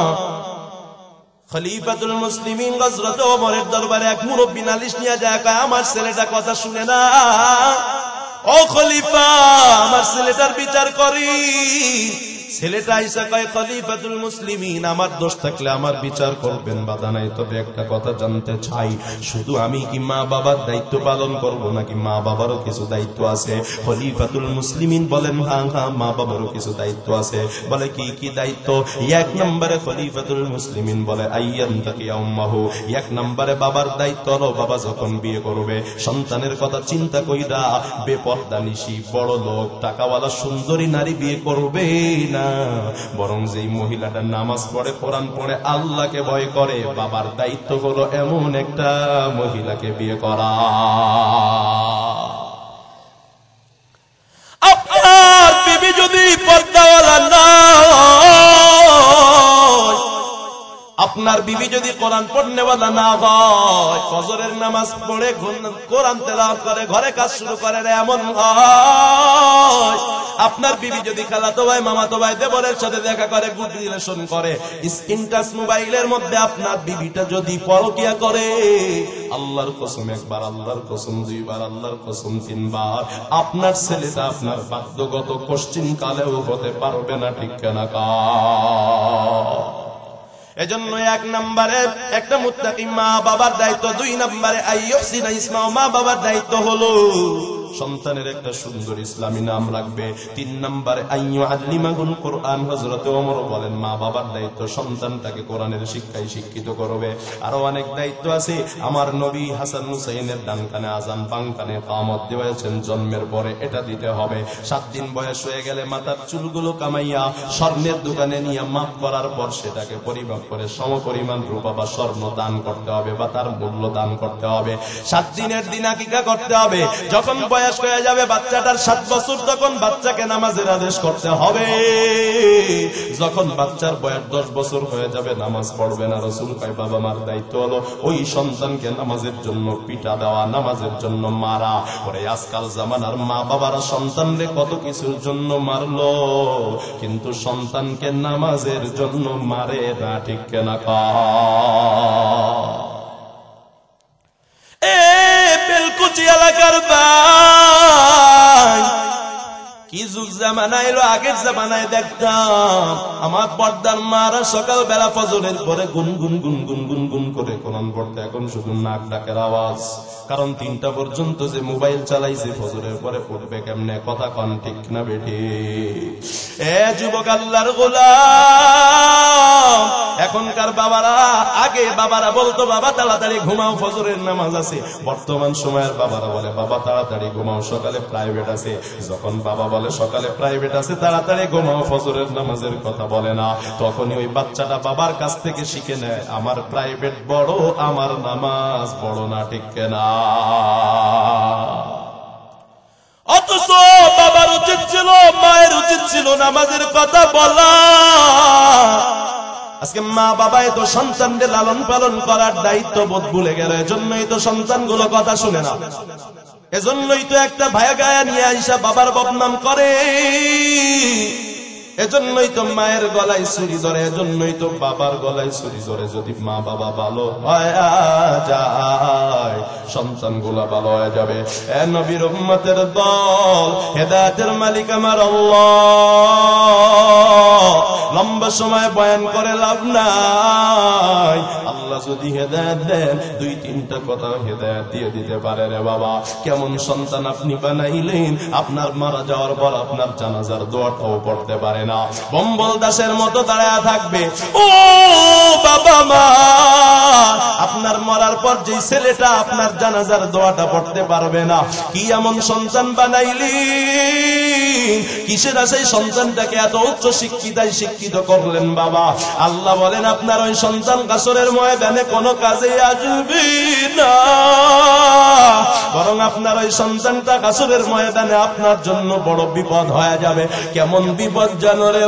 খলিফাতুল মুসলিমিন হযরত ওমরের দরবারে এক মুরব্বি নালিশ নিয়ে যায়, কয় আমার ছেলেটা কথা শুনে না, ও খলিফা আমার ছেলেটার বিচার করি। ছেলেটা আইসা কয়, খলিফাতুল মুসলিমিন আমার দোষ থাকলে আমার বিচার করবেন, বাধা নাই, তবে একটা কথা জানতে চাই, শুধু আমি কি মা বাবার দায়িত্ব পালন করব নাকি মা বাবারও কিছু দায়িত্ব আছে? খলিফাতুল মুসলিমিন বলেন হ্যাঁ হ্যাঁ, মা বাবারও কিছু দায়িত্ব আছে। বলে কি কি দায়িত্ব? এক নম্বরে খলিফাতুল মুসলিমিন বলে আইয়ান তাকিয়া উম্মাহু, এক নম্বরে বাবার দায়িত্ব হলো, বাবা যখন বিয়ে করবে সন্তানের কথা চিন্তা কইরা বেপরদা নিশি বড় লোক টাকাওয়ালা সুন্দরী নারী বিয়ে করবে না, বরং যেই মহিলাটা নামাজ পড়ে, কোরআন পড়ে, আল্লাহকে ভয় করে, বাবার দায়িত্ব হলো এমন একটা মহিলাকে বিয়ে করা। আপনার বিবি যদি পর্দাওয়ালা না, আপনার বিবি যদি কোরআন পড়নেওয়ালা না হয়, ফজরের নামাজ পড়ে কোরআন তেলাওয়াত করে, ঘরে কাজ শুরু করে, এমন হয়, আপনার বিবি যদি খালাতো ভাই, মামাতো ভাই, দেবরের সাথে দেখা করে, গুড রিলেশন করে, স্ক্রিন টাচ মোবাইলের মধ্যে আপনার বিবিটা যদি পরকিয়া করে, আল্লাহর কসম একবার, আল্লাহর কসম দুইবার, আল্লাহর কসম তিনবার, আপনার ছেলেটা আপনার বাধ্যগত পশ্চিম কালেও হতে পারবে না। ঠিক না? এজন্য এক নম্বরে একটা মুত্তাকি মা বাবার দায়িত্ব, দুই নম্বরে আইয়ুহসিনা ইসমাউ, মা বাবার দায়িত্ব হলো সন্তানের একটা সুন্দর ইসলামী নাম রাখবে। তিন নম্বরে আইয়ুআল্লিমাহুল কোরআন, হযরত ওমর বলেন মা বাবার দায়িত্ব সন্তানটাকে কোরআনের শিক্ষায় শিক্ষিত করবে। আরো অনেক দায়িত্ব আছে। আমার নবী হাসান হুসাইনের ডান কানে আজান, বাম কানে ইকামত দিয়েছেন জন্মের পরে, এটা দিতে হবে। 7 দিন বয়স হয়ে গেলে মাথার চুলগুলো কামাইয়া স্বর্ণের দোকানে নিয়ে মাপ করার পর সেটাকে পরিমাপ করে সমপরিমাণ রূপা বা স্বর্ণ দান করতে হবে, বা তার মূল্য দান করতে হবে। 7 দিনের দিন আকিকা করতে হবে। যখন বয়স হয়ে যাবে বাচ্চাটার 7 বছর, তখন বাচ্চাকে নামাজের আদেশ করতে হবে। যখন বাচ্চার বয়স 10 বছর হয়ে যাবে নামাজ পড়বে না। রাসূল কয় বাবা মার দায়িত্ব হলো ওই সন্তানকে নামাজের জন্য পিটা দেওয়া, নামাজের জন্য মারা। ওরে আজকাল জামানার মা বাবারা সন্তানরে কত কিছুর জন্য মারলো, কিন্তু সন্তানকে নামাজের জন্য মারে না। ঠিক না? বেলকুচি এলাকার ভাই, কি কিন্তু জামানায় এলো, আগের জামানায় দেখতাম আমার পর্দার মারা সকালবেলা ফজরের পরে গুনগুন গুনগুন গুনগুন করে কোরআন পড়তে, এখন শুধু নাক ডাকের আওয়াজ। কারণ 3টা পর্যন্ত যে মোবাইল চালাইছে, ফজরের পরে পড়বে কেমনে? কথা কন ঠিক না বেঠি? এ যুবক আল্লাহর গোলাম, এখনকার বাবারা, আগে বাবারা বলতো বাবা তাড়াতাড়ি ঘুমাও, ফজরের নামাজ আছে। বর্তমান সময়ের বাবারা বলে বাবা তাড়াতাড়ি ঘুমাও, সকালে প্রাইভেট আছে। যখন বাবা বলে সকালে প্রাইভেট আছে, তাড়াতাড়ি ঘুমাও, ফজরের নামাজের কথা বলে না, তখনই ওই বাচ্চাটা বাবার কাছ থেকে শিখে নেয় আমার প্রাইভেট বড়, আমার নামাজ বড় না, ঠিক না? অথচ বাবার উচিত ছিল, মায়ের উচিত ছিল নামাজের কথা বলা। আজকে মা বাবাই তো সন্তানদের লালন পালন করার দায়িত্ব বোধ ভুলে গেল। এজন্যই তো সন্তানগুলো কথা শুনে না, এজন্যই তো একটা ভায়া গায়া নিয়ে আইসা বাবার বদনাম করে, এজন্যই তো মায়ের গলায় ছুরি ধরে, এজন্যই তো বাবার গলায় ছুরি ধরে। যদি মা বাবা ভালো হয়ে যায়, সন্তানগুলা ভালো হয়ে যাবে। এ নবীর উম্মতের দল, হেদায়েতের মালিক আমার আল্লাহ। লম্বা সময় বয়ান করে লাভ নাই। আল্লাহ যদি হেদায়েত দেন, 2-3টা কথা হেদায়েত দিয়ে দিতে পারে রে বাবা। কেমন সন্তান আপনি বানাইলেন, আপনার মারা যাওয়ার পর আপনার জানাজার দোয়াটাও পড়তে পারে না, বম্বল দাসের মতো দাঁড়ায় থাকবে। ও বাবা মা, আপনার মরার পর যে ছেলেটা আপনার জানাজার দোয়াটা পড়তে পারবে না, কি এমন সন্তান বানাইলি? কিসের সেই সন্তানটাকে এত উচ্চ শিক্ষিতায় শিক্ষিত করলেন বাবা? আল্লাহ বলেন আপনার ওই সন্তান কাসরের ময়দানে কোনো কাজে আসবে না, বরং আপনার ওই সন্তানটা কাসরের ময়দানে আপনার জন্য বড় বিপদ হয়ে যাবে। কেমন বিপদ জানো রে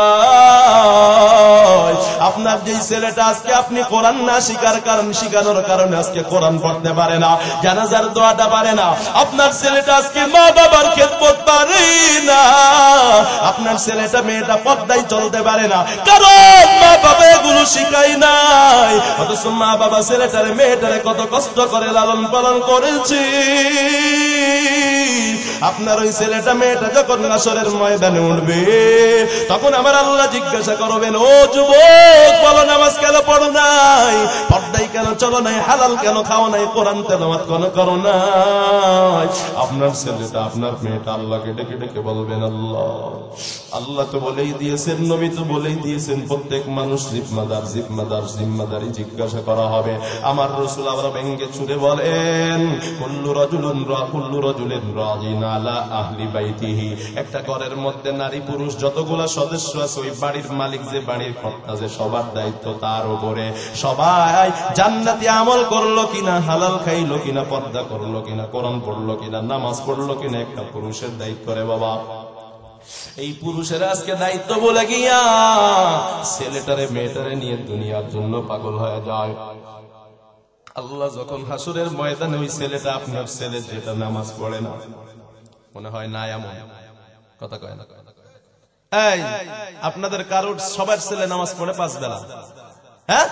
ভাই? আপনার যে ছেলেটা আজকে আপনি কোরআন না শিখানোর কারণে আজকে কোরআন পড়তে পারে না, জানাজার দোয়াটা পারে না, আপনার ছেলেটা আজকে মা বাবার খেদমত পারে না, আপনার ছেলেটা মেয়েটা পর্দায় চলতে পারে না, কারণ মা বাবা এগুলো শিখাই নাই। অথচ মা বাবা ছেলেটারে মেয়েটারে কত কষ্ট করে লালন পালন করেছে। আপনার ওই ছেলেটা মেয়েটা যখন হাসরের ময়দানে উঠবে, তখন আমার আল্লাহ জিজ্ঞাসা করবেন, ও যুবক বলো নামাজ কেন পড়ো নাই, পর্দায় কেন চলো নাই, হালাল কেন খাও নাই, কোরআন তেলাওয়াত কেন করো নাই? আপনার ছেলেটা আপনার মেয়েটা আল্লাহকে ডেকে ডেকে বলবেন আল্লাহ। আল্লাহ তো বলেই দিয়েছেন, নবী তো বলেই দিয়েছেন, প্রত্যেক মানুষ জিম্মাদারি জিজ্ঞাসা করা হবে। আমার রাসূল আবার ভেঙ্গে ছুড়ে বলেন, কুল্লু রাজুলিন রাজিন আলা আহলি বাইতিহি। একটা ঘরের মধ্যে নারী পুরুষ যতগুলা সদস্য আছে, ওই বাড়ির মালিক যে বাড়ির কর্তা যে, সবার দায়িত্ব তার উপরে। সবাই জান্নাতি আমল করলো কিনা, হালাল খাইলো কিনা, পর্দা করলো কিনা, কোরআন পড়লো কিনা, নামাজ পড়লো কিনা, একটা পুরুষের দায়িত্ব রে বাবা। এই পুরুষের আজকে দায়িত্ব বলে গিয়া ছেলেটারে মেয়েটারে নিয়ে দুনিয়ার জন্য পাগল হয়ে যায়। আল্লাহ যখন হাসরের ময়দানে ওই ছেলেটা আপনার ছেলে যেটা নামাজ পড়ে না, মনে হয় না এমন কথা কয় না? এই আপনাদের কারোর সবার ছেলে নামাজ পড়ে 5 বেলা? হ্যাঁ,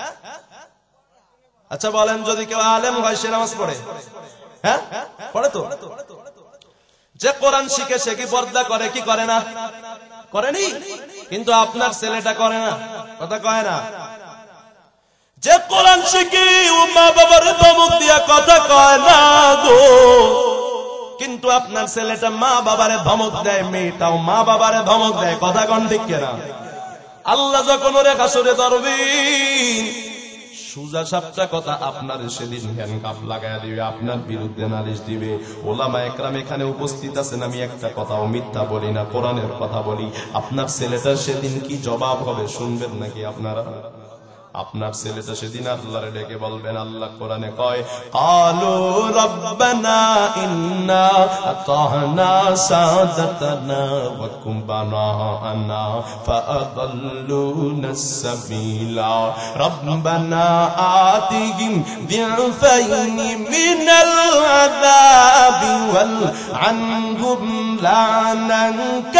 আচ্ছা বলেন, যদি কেউ আলেম হয় সে নামাজ পড়ে? হ্যাঁ, পড়ে তো। যে কোরআন শিখে সে কি পর্দা করে কি করে না? করেনি। কিন্তু আপনার ছেলেটা করে না, কথা কয় না। যে কোরআন শিখি ও মা বাবার ধমক দিয়া কথা কয় না গো, কিন্তু আপনার ছেলেটা মা বাবারে ধমক দেয়, মেয়েটাও মা বাবারে ধমক দেয়, কথা কোন ঠিক কিনা? আল্লাহ যখন ওরে কাসরে ধরবেন, সুজা সাপটা কথা আপনার সেদিন হ্যান্ডকাপ লাগায় দিবে, আপনার বিরুদ্ধে নালিশ দিবে। ওলামা একরাম এখানে উপস্থিত আছেন, আমি একটা কথাও মিথ্যা বলি না, কোরআনের কথা বলি। আপনার ছেলেটার সেদিন কি জবাব হবে শুনবেন নাকি আপনারা? আপনার ছেলেটা সেদিন আল্লাহরে ডেকে বলবেন, আল্লাহ কোরআনে কয়, ক্বালু রাব্বানা ইন্না আতা'না সাদাতানা ওয়া কুবারা'না ফাআদাল্লুনাস সাবিলা রাব্বানা আতিহিম দি'ফাইনি মিনাল আযাবি ওয়াল আনহুম লা'নান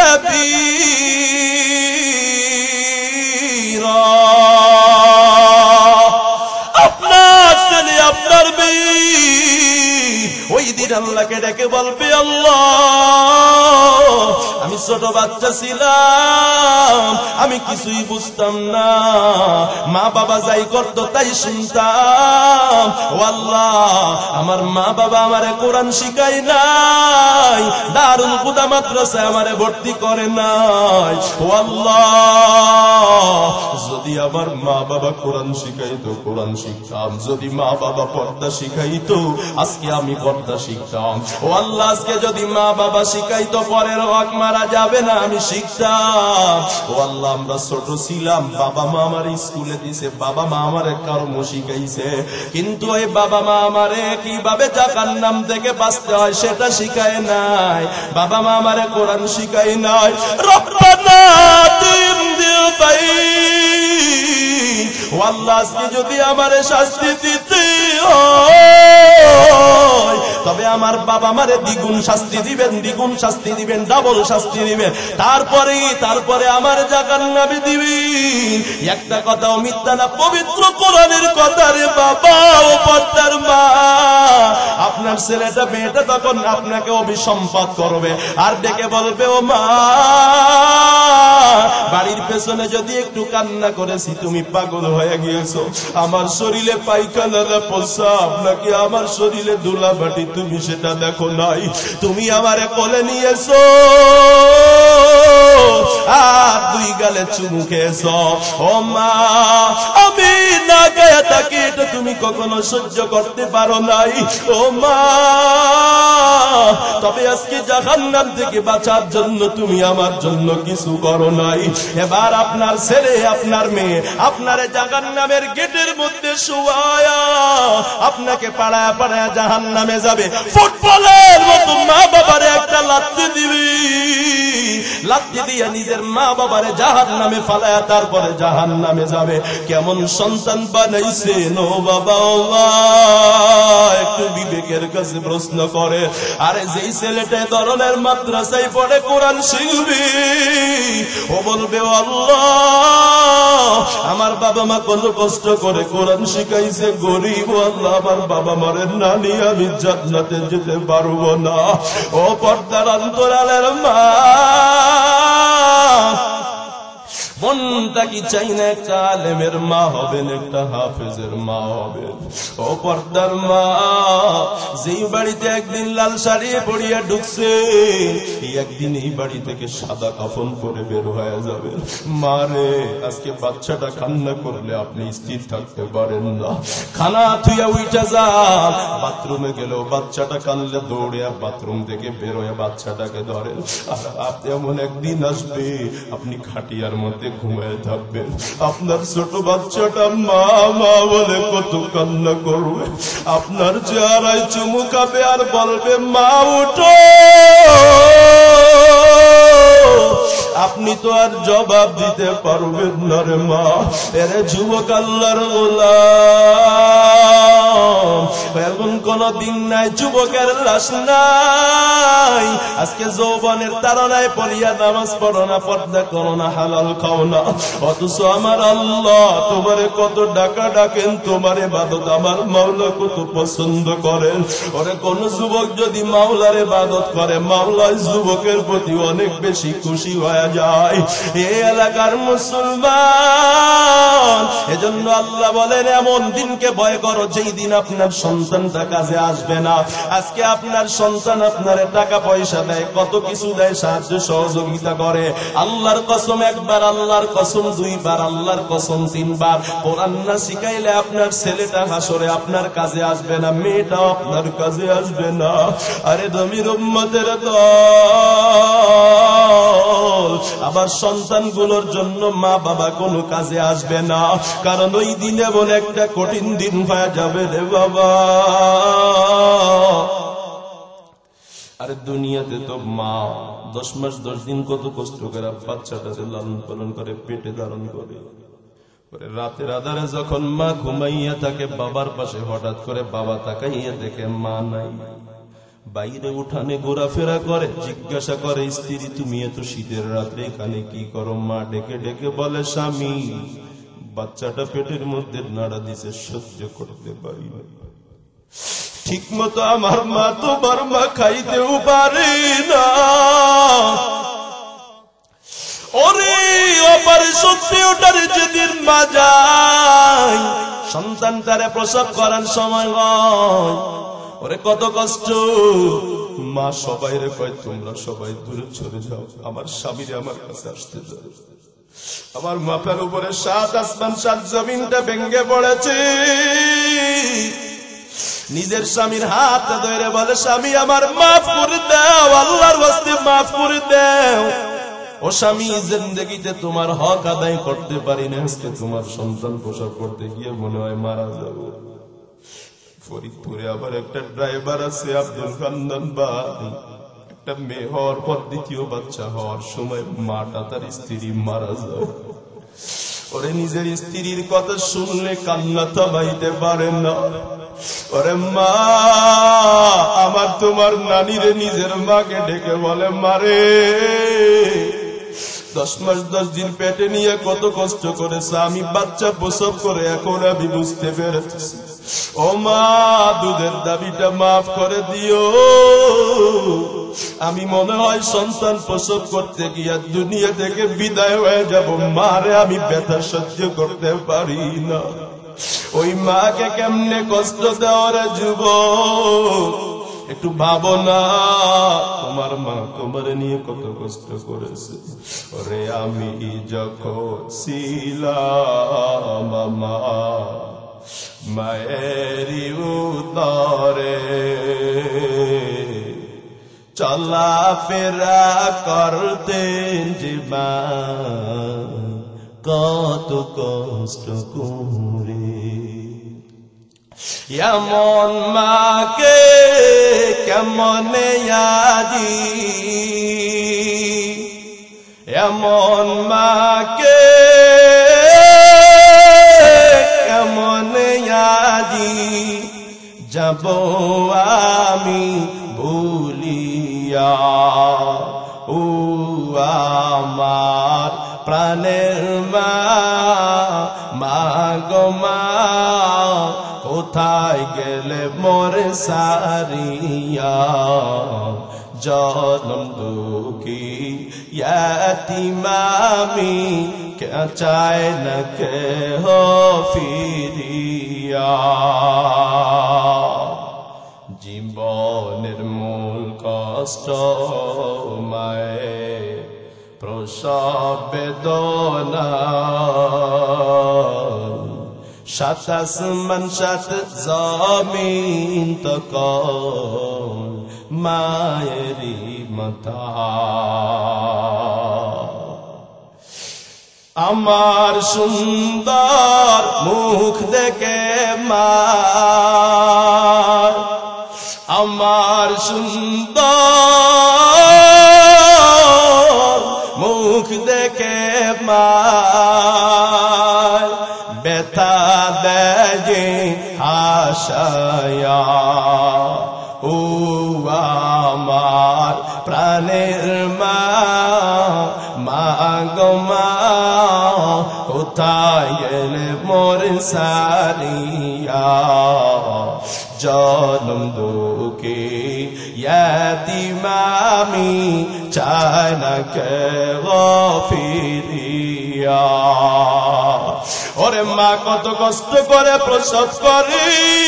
কাবীরা। আপনার ছেলে আপনার মেয়ে ওই দিন আল্লাহকে ডেকে বলবে, আল্লাহ আমি আমি ছোট বাচ্চা ছিলাম, আমি কিছুই বুঝতাম না, মা বাবা যাই করতো তাই শুনতাম। ও আল্লাহ, আমার মা বাবা আমারে কোরআন শিখায় নাই, দারুল হুদা মাদ্রাসায় আমারে ভর্তি করে নাই। ও আল্লাহ, যদি আমার মা বাবা কোরআন শিখাইতো কোরআন শিখতাম, যদি মা বাবা পর্দা শিখাইতো আজকে আমি পর্দা শিখতাম। ও আল্লাহ, আজকে যদি মা বাবা শিখাইতো পরের হক মারা যাবে না আমি শিখতাম। ও আল্লাহ, আমরা ছোট ছিলাম, বাবা মা আমার স্কুলে দিছে, বাবা মা আমারে কর্ম শিখাইছে, কিন্তু ওই বাবা মা আমারে কিভাবে জাহান্নাম থেকে বাঁচতে হয় সেটা শিখায় নাই, বাবা মা আমারে কোরআন শিখায় নাই। রব্বানা তিন দিল পাই, ও আল্লাহ, আজকে যদি আমারে শাস্তি দিতে হয় তবে আমার বাবা মারে দ্বিগুণ শাস্তি দিবেন, দ্বিগুণ শাস্তি দিবেন, ডাবল শাস্তি দিবেন, তারপরে আমার জাহান্নামে দিবেন। একটা কথাও মিথ্যা না, পবিত্র কোরআনের কথা রে বাবা ও পর্দার মা। আপনার ছেলেটা মেয়েটা তখন আপনাকে অভিসম্পাত করবে আর ডেকে বলবে, ও মা, বাড়ির পেছনে যদি একটু কান্না করেছি তুমি পাগল হয়ে গিয়েছো, আমার শরীরে পায়খানা না প্রস্রাব নাকি আমার শরীরে ধুলাবাটি তুমি সেটা দেখো নাই, তুমি আমারে কোলে নিয়েছো আর দুই গালে চুমু খেয়েছো। ও মা, আমি না গায়ে থাকি এটা তুমি কখনো সহ্য করতে পারো নাই। ও মা, তবে আজকে জাহান্নাম থেকে বাঁচার জন্য তুমি আমার জন্য কিছু করো নাই। এবার আপনার ছেলে আপনার মেয়ে আপনারে জাহান্নামের গেটের মধ্যে শুয়ায়া আপনাকে পাড়ায় পাড়ায় জাহান্নামে যাবে, ফুটবলের মতো মা বাবারে একটা লাথি দিবি, লাথি দিয়ে নিজের মা বাবারে জাহান্নামে ফালায়া তারপরে জাহান্নামে যাবে। কেমন সন্তান বানাইছেন ও বাবা, একটু বিবেকের কাছে প্রশ্ন করে। আরে যেই ছেলেটা ধরনের মাদ্রাসায় পড়ে কোরআন শিখবি, ও বলবে, আল্লাহ, আমার বাবা মা কত কষ্ট করে কোরআন শিখাইছে, গরিব, আল্লাহ, আমার বাবা মারের না নিয়ে আমি জান্নাতে যেতে পারবো না। ও পর্দার অন্তরালের মা, মনটা কি চাই না একটা আলেমের মা হবেন, একটা হাফেজের মা হবেন। ও পর্দার মা, যেই বাড়িতে একদিন লাল শাড়ি পরিয়া ঢুকছে একদিন এই বাড়ি থেকে সাদা কাফন পরে বের হয়ে যাবে। মারে, আজকে বাচ্চাটা কান্না করলে আপনি স্থির থাকতে পারেন না, খানা থুইয়া উইটা যান, বাথরুমে গেলেও বাচ্চাটা কানলে দৌড়ে বাথরুম থেকে বের হয়ে বাচ্চাটাকে ধরেন। আর আপনি এমন একদিন আসবে আপনি খাটিয়ার মধ্যে ঘুমিয়ে থাকবেন, আপনার ছোট বাচ্চাটা মা মা বলে কত কান্না করবে, আপনার চেহারায় চুমু খাবে আর বলবে, মা উঠো। আপনি তো আর জবাব দিতে পারবেন না রে মা। এরে যুবক আল্লাহর গোলাম, এমন কোন দিন নাই যুবকের লাশ নাই। আজকে যৌবনের তাড়নায় পড়িয়া নামাজ পড়ো না, পর্দা করো না, হালাল খাও না, অথচ আমার আল্লাহ তোমারে কত ডাকা ডাকেন, তোমার ইবাদত আমার মাওলা কত পছন্দ করেন। ওরে কোন যুবক যদি মাওলার ইবাদত করে, মাওলা যুবকের প্রতি অনেক বেশি খুশি হয়ে যায়। এই এলাকার মুসলমান, এজন্য আল্লাহ বলেন, এমন দিনকে ভয় করো যেই দিন আপনার সন্তানটা কাজে আসবে না। আজকে আপনার সন্তান আপনারে টাকা পয়সা দেয়, কত কিছু দেয়, সাহায্য সহযোগিতা করে। আল্লাহর কসম একবার, আল্লাহর কসম দুইবার, আল্লাহর কসম তিনবার, কোরআন না শিখাইলে আপনার ছেলেটা হাসরে আপনার কাজে আসবে না, মেয়েটাও আপনার কাজে আসবে না। আরে দমির উম্মতের দল, আবার সন্তানগুলোর জন্য মা বাবা কোনো কাজে আসবে না, কারণ ওই দিন এমন একটা কঠিন দিন হয়ে যাবে রে বাবা। আরে দুনিয়াতে তো মা 10 মাস 10 দিন কত কষ্ট করে বাচ্চাটাকে লালন পালন করে, পেটে ধারণ করে। রাতের আধারে যখন মা ঘুমাইয়া থাকে, বাবার পাশে হঠাৎ করে বাবা তাকাইয়া দেখে মা নাই, বাইরে উঠানে ঘোরাফেরা করে, জিজ্ঞাসা করে, স্ত্রী তুমি এত শীতের রাত্রে এখানে কি করো? মা ডেকে ডেকে বলে, স্বামী, বাচ্চাটা পেটের মধ্যে নাড়া দিছে, সহ্য করতে পারি না। ঠিক মতো আমার মা তোমার মা খাইতেও পারে না, ওরে অপারেশন থিয়েটারে যেদিন মা যায় সন্তানটারে প্রসব করার সময় হয়, ওরে কত কষ্ট। মা সবাই রে কয় তোমরা সবাই দূরে চলে যাও, আমার স্বামীরে আমার কাছে আসতে দাও। আমার মাথার উপরে 7 আসমান 7 জমিনটা ভেঙে পড়েছে। নিজের স্বামীর হাত ধরে বলে স্বামী আমার মাফ করে দাও, আল্লাহর ওয়াস্তে মাফ করে দাও। ও স্বামী জিন্দেগিতে তোমার হক আদায় করতে পারি না, আজকে তোমার সন্তান প্রসব করতে গিয়ে মনে হয় মারা যাব। ফরিদপুরে আবার একটা ড্রাইভার আছে আব্দুল খান্দান ভাই, একটা মেয়ে হওয়ার পর দ্বিতীয় বাচ্চা হওয়ার সময় মাটা তার স্ত্রী মারা যায়। ওরে নিজের স্ত্রীর কথা শুনলে কান্না থামাইতে পারে না। ওরে মা আমার তোমার নানিরে নিজের মাকে ডেকে বলে মারে 10 মাস 10 দিন পেটে নিয়ে কত কষ্ট করেছে, আমি বাচ্চা প্রসব করে এখন আমি বুঝতে পেরেছি। ও মা দুধের দাবিটা মাফ করে দিও, আমি মনে হয় সন্তান প্রসব করতে গিয়ে দুনিয়া থেকে বিদায় হয়ে যাব। মারে আমি ব্যথা সহ্য করতে পারি না। ওই মাকে কেমনে কষ্ট দেওয়ার যুবক একটু ভাবো না, তোমার মা তোমার নিয়ে কত কষ্ট করেছে। ওরে আমি যখন ছিলাম মা মায়েরি উদরে চলা ফেরা করতেন যে মা কত কষ্ট করে। এমন মাকে কেমনে আজি, এমন মাকে কেমনে আজি যাব আমি ভুলিয়া। ও আমার প্রাণের মা, মা গো মা কোথায় গেলে মোরে সারিয়া। জনম দুঃখী ইয়াতিমামি কে চায় না কে হো ফিরিয়া। জীবনের মূল কষ্ট মায়ে প্রসব বেদনা, 7 আসমান 7 জমিন তকল মায়েরি মাথা। আমার সুন্দর মুখ দেখে মা, আমার সুন্দর মুখ দেখে মা ব্যথা দেয় আশায়া। ও আমার প্রাণের মা, মা গো মা কোথায় গেলে মোর সারিয়া। জনম দুঃখী ইয়াতিমামি চায় না কে ফিরিয়া। ওরে মা কত কষ্ট করে প্রসব করে,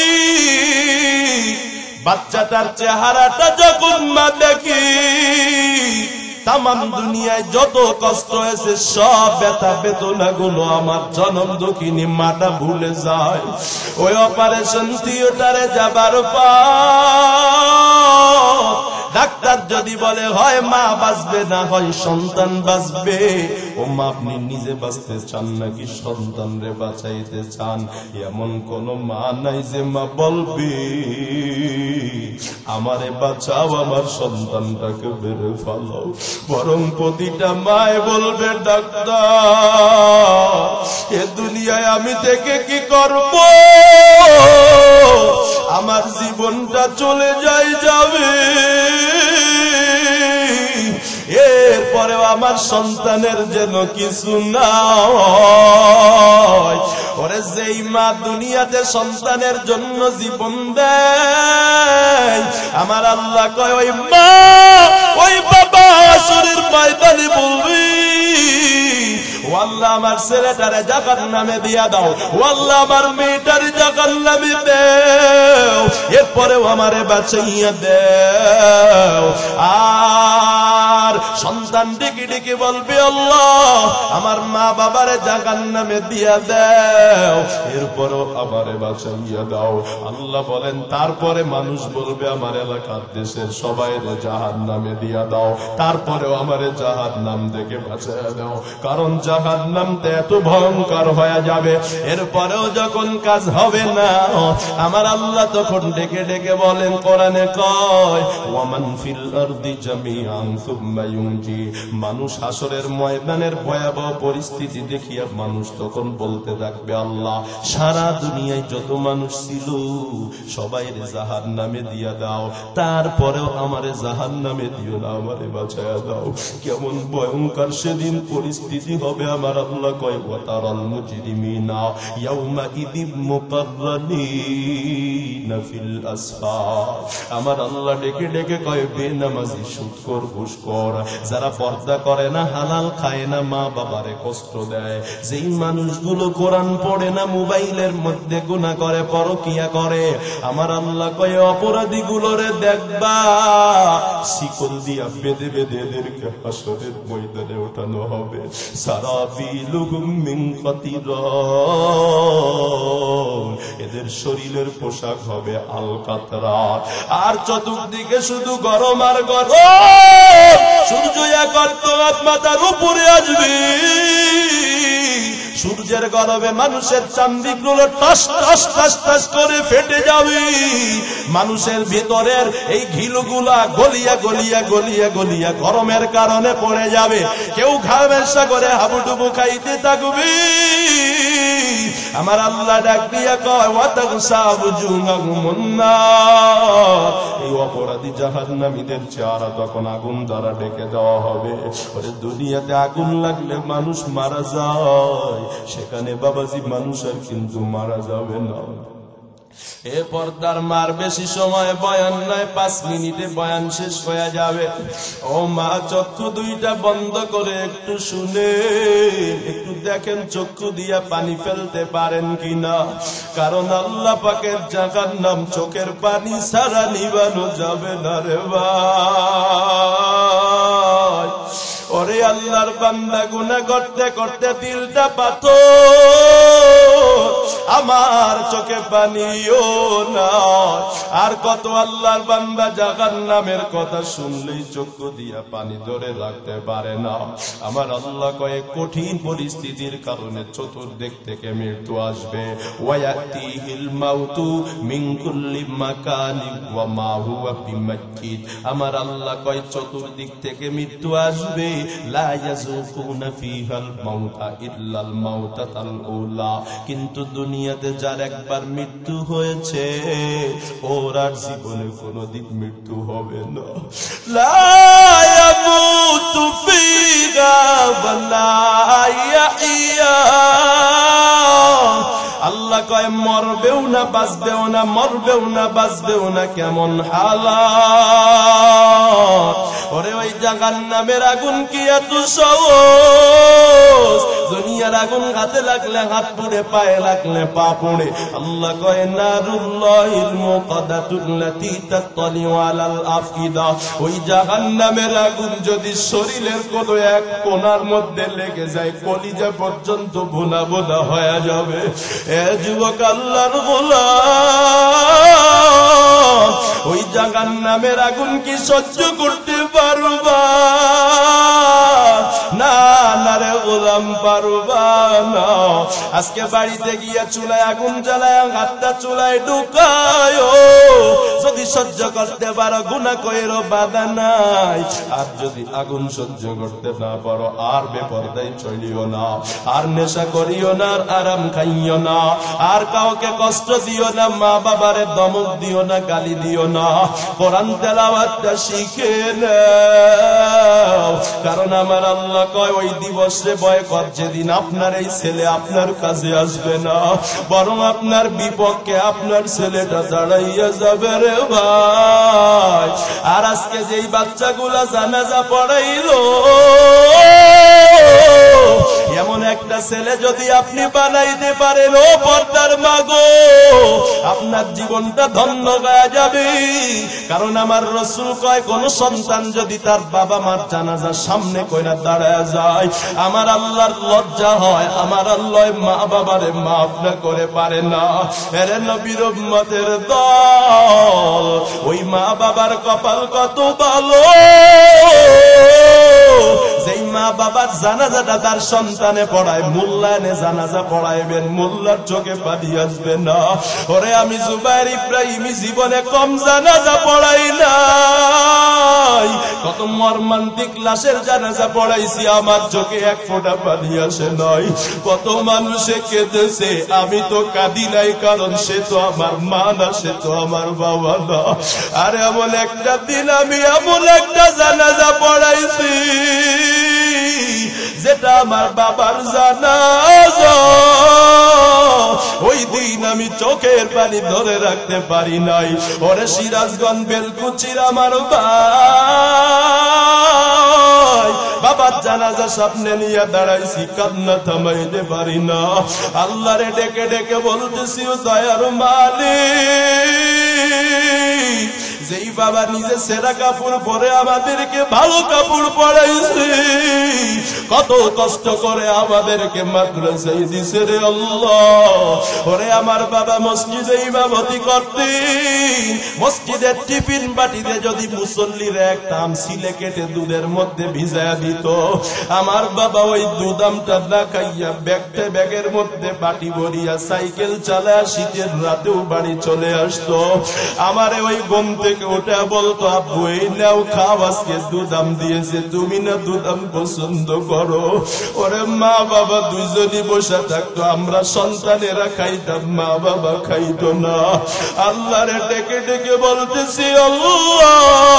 বাচ্চাটার চেহারাটা যখন মা দেখি তামাম দুনিয়ায় যত কষ্ট হয়েছে সব ব্যথা বেদনা গুলো আমার জনম দুঃখিনী মাটা ভুলে যায়। ওই অপারেশন থিয়েটারে যাবার পর ডাক্তার যদি বলে হয় মা বাঁচবে না হয় সন্তান বাঁচবে, ও মা আপনি নিজে বাঁচতে চান নাকি সন্তান রে বাঁচাইতে চান? এমন কোন মা নাই যে মা বলবে আমারে বাঁচাও, আমার সন্তানটাকে বেড়ে ফেলাও। বরং প্রতিটা মায় বলবে ডাক্তার এ দুনিয়ায় আমি থেকে কি করব, আমার জীবনটা চলে যাবে, এরপরেও আমার সন্তানের যেন কিছু না হয়। ওরে যেই মা দুনিয়াতে সন্তানের জন্য জীবন দেয়, আমার আল্লাহ কয় ওই মা ওই বাবা শরীর ময়দানে বলবি আল্লাহ আমার ছেলেটারে জাহান্নামে দিয়া দাও, ও আল্লাহ আমার মেয়েটারে জাহান্নামে দাও, এরপরেও আমারে বাঁচাইয়া দাও। আর সন্তান ডেকে ডেকে বলবে আল্লাহ আমার মা বাবারে জাহান্নামে দিয়া দাও, এরপরও আমারে বাঁচাইয়া দাও। আল্লাহ বলেন তারপরে মানুষ বলবে আমার এলাকার দেশের সবাইরে জাহান্নামে দিয়া দাও, তারপরেও আমারে জাহান্নাম থেকে বাঁচাইয়া দাও, কারণ জাহান্নামটা এত ভয়ঙ্কর হয়ে যাবে। এরপরেও যখন কাজ হবে না, আমার আল্লাহ তখন ডেকে ডেকে বলেন, কোরআনে কয় ওয়ামান ফিল আরদি জামিআন সুম্মা ইউনজি। মানুষ হাসরের ময়দানের ভয়াবহ পরিস্থিতি দেখিয়া মানুষ তখন বলতে থাকবে আল্লাহ সারা দুনিয়ায় যত মানুষ ছিল সবাইরে জাহান্নামে দিয়া দাও, তারপরেও আমারে জাহান্নামে দিও না, আমারে বাঁচায়া দাও। কেমন ভয়ঙ্কর সেদিন পরিস্থিতি হবে আমার আল্লাহ কয় ওয়াতারাল মুজরিমিনা ইয়াউমা ইদিম মুকাররানিনা ফিল আসফার। আমার আল্লাহ ডেকে ডেকে কয় বেনামাজি, সুদখোর, ঘুষখোর, যারা পর্দা করে না, হালাল খায় না, মা বাবারে কষ্ট দেয়, যেই মানুষগুলো কোরআন পড়ে না, মোবাইলের মধ্যে গুনাহ করে, পরকিয়া করে, আমার আল্লাহ কয় অপরাধী গুলোরে দেখবা শিকল দিয়া বেঁধে বেঁধে এদেরকে হাসরের ময়দানে ওঠানো হবে। সারাবিলুহুম মিন কাতিরান, এদের শরীরের পোশাক হবে আলকাতরা, আর চতুর্দিকে শুধু গরম আর গরম, সূর্য এক মাথার উপরে আসবে, সূর্যের গরমে মানুষের চামড়িগুলো টস টস টস টস করে ফেটে যাবে, মানুষের ভিতরের এই ঘিলুগুলা গলিয়া গলিয়া গলিয়া গলিয়া গরমের কারণে পড়ে যাবে, কেউ ঘামেশা করে হাবুডুবু খাইতে থাকবে। আমার আল্লাহ ডাক দিয়া কয় ওয়াতাগসা বুজুহুমুন নার, এই অপরাধী জাহান্নামীদের চেহারা তখন আগুন দ্বারা ঢেকে দেওয়া হবে। ওরে দুনিয়াতে আগুন লাগলে মানুষ মারা যায়, সেখানে বাবাজি মানুষ আর কিন্তু মারা যাবে না। এ পর্দার মার বেশি সময় বয়ান নয়, 5 মিনিটে বয়ান শেষ হয়ে যাবে। ও মা, চক্ষু দুইটা বন্ধ করে একটু শুনে একটু দেখেন চক্ষু দিয়া পানি ফেলতে পারেন কিনা, কারণ আল্লাহ পাকের জাহান্নাম চোখের পানি ছাড়া নিবানো যাবে না রে ভাই। ওরে আল্লাহর বান্দা গুনাহ করতে করতে দিলটা পাথর, আমার চোখে পানিও না। আর কত আল্লাহর বান্দা জাহান্নামের কথা শুনলেই চক্ষু দিয়া পানি ধরে রাখতে পারে না। আমার আল্লাহ কয়ে কঠিন পরিস্থিতির কারণে চতুর্দিক থেকে মৃত্যু আসবে। ওয়ায়াতিহিল মাউতু মিন কুল্লি মাকানি ওয়া মা হুয়া বিমাক্কিত। আমার আল্লাহ কয় চতুর্দিক থেকে মৃত্যু আসবে, লা ইয়াযুকুনা ফিহাল মাউতা ইল্লাল মাউতাতাল উলা। কিন্তু দুনিয়াতে যার একবার মৃত্যু হয়েছে ওর আর জীবনে কোনোদিন মৃত্যু হবে না। লা ইয়ামুতু ফিহা ওয়া লা ইয়াহইয়া। আল্লাহ কয় মরবেও না বাঁচবেও না, মরবেও না বাঁচবেও না, কেমন হালাত। ওরে ওই জাহান্নামের আগুন কি এত সহজ? দুনিয়ার আগুন হাতে লাগলে হাত পুড়ে, পায়ে লাগলে পা পুড়ে। আল্লাহ কয় নারুল্লাহিল মুকাদ্দাতুল্লাতী তাত্তালিউ আলাল আফইদা। ওই জাহান্নামের আগুন যদি শরীরের কোন এক কোণার মধ্যে লেগে যায়, কলিজা পর্যন্ত ভুনা ভুনা হয়ে যাবে। এ যুবক আল্লাহর গোলাম, ওই জাহান্নামের আগুন কি সহ্য করতে পারবা? না না রে গোলাম, পারবা না। আজকে বাড়িতে গিয়া চুলায় আগুন জ্বালায় হাতটা চুলায় ঢুকায়, যদি সহ্য করতে পারো গুনাহ কইরো, বাধা নাই। আর যদি আগুন সহ্য করতে না পারো, আর বেপরদাই চলিও না, আর নেশা করিও না, আর আরাম খাইও না, আর কাউকে কষ্ট দিও না, মা বাবারে দমক দিও না, গালি দিও না। কোরআন তেলাওয়াতটা শিখে নাও, কারণ আমার আল্লাহ কয় ওই দিবসে ভয় কর যেদিন আপনার এই ছেলে আপনার কাছে আসবে না, বরং আপনার বিপক্ষে আপনার ছেলেটা দাঁড়াইয়া যাবে রে ভাই। আর আজকে যেই বাচ্চাগুলা জানাজা পড়াইলো, এমন একটা ছেলে যদি আপনি বানাইতে পারেন, ও পর্দার মা গো, আপনার জীবনটা ধন্য হয়ে যাবে। কারণ আমার রাসূল কয়, কোন সন্তান যদি তার বাবা মার জানাজার সামনে কইরা দাঁড়ায় যায়, আমার আল্লাহর লজ্জা হয়, আমার আল্লাহ মা বাবারে মাফ না করে পারে না। এরে নবীর উম্মতের দল, ওই মা বাবার কপাল কত ভালো, যেই মা বাবার জানাজাটা তার সন্তানে পড়ায়, মূল্যায়নে জানাজা পড়াইবেন, মোল্লার চোখে পানি আসবে না। ওরে আমি জুবায়ের ইব্রাহিমি জীবনে কম জানাজা পড়াই নাই, কত মর্মান্তিক লাশের জানাজা পড়াইছি, আমার চোখে এক ফোঁটা পানি আসে নাই। কত মানুষে কেঁদেছে, আমি তো কাঁদি নাই, কারণ সে তো আমার মা না, সে তো আমার বাবা না। আর এমন একটা দিন আমি এমন একটা জানাজা পড়াইছি যেটা আমার বাবার জানাজা। ওই দিন আমি চোখের পানি ধরে রাখতে পারি নাই। ওরে সিরাজগঞ্জ বেলকুচির আমার ভাই, বাবার জানাজা সামনে নিয়ে দাঁড়াইছি, কান্না থামাইতে পারি না। আল্লাহরে ডেকে ডেকে বলতেছি, ও দয়ার মালিক, যেই বাবা নিজে সেরা কাপড় পরে আমাদেরকে ভালো কাপড় পরাইছে, কত কষ্ট করে আমাদেরকে মাদ্রাসায় দিছে রে আল্লাহ। ওরে আমার বাবা মসজিদে ইমামতি করতেন, মসজিদের টিফিন বাটিতে যদি মুসল্লির একটা আম ছিলে কেটে দুধের মধ্যে ভিজায়া দিত, আমার বাবা ওই দুধামটা না খাইয়া ব্যাগটা ব্যাগের মধ্যে বাটি ভরিয়া সাইকেল চালায় শীতের রাতেও বাড়ি চলে আসতো। আমারে ওই ঘুম থেকে ওটা বলতো, আব্বু এই নাও খাও, আজকে দুধাম দিয়েছে, তুমি না দুধাম পছন্দ করো। ওরে মা বাবা দুইজনই বসে থাকতো, আমরা সন্তানেরা খাইতাম, মা বাবা খাইতো না। আল্লাহরে ডেকে ডেকে বলতেছি, আল্লাহ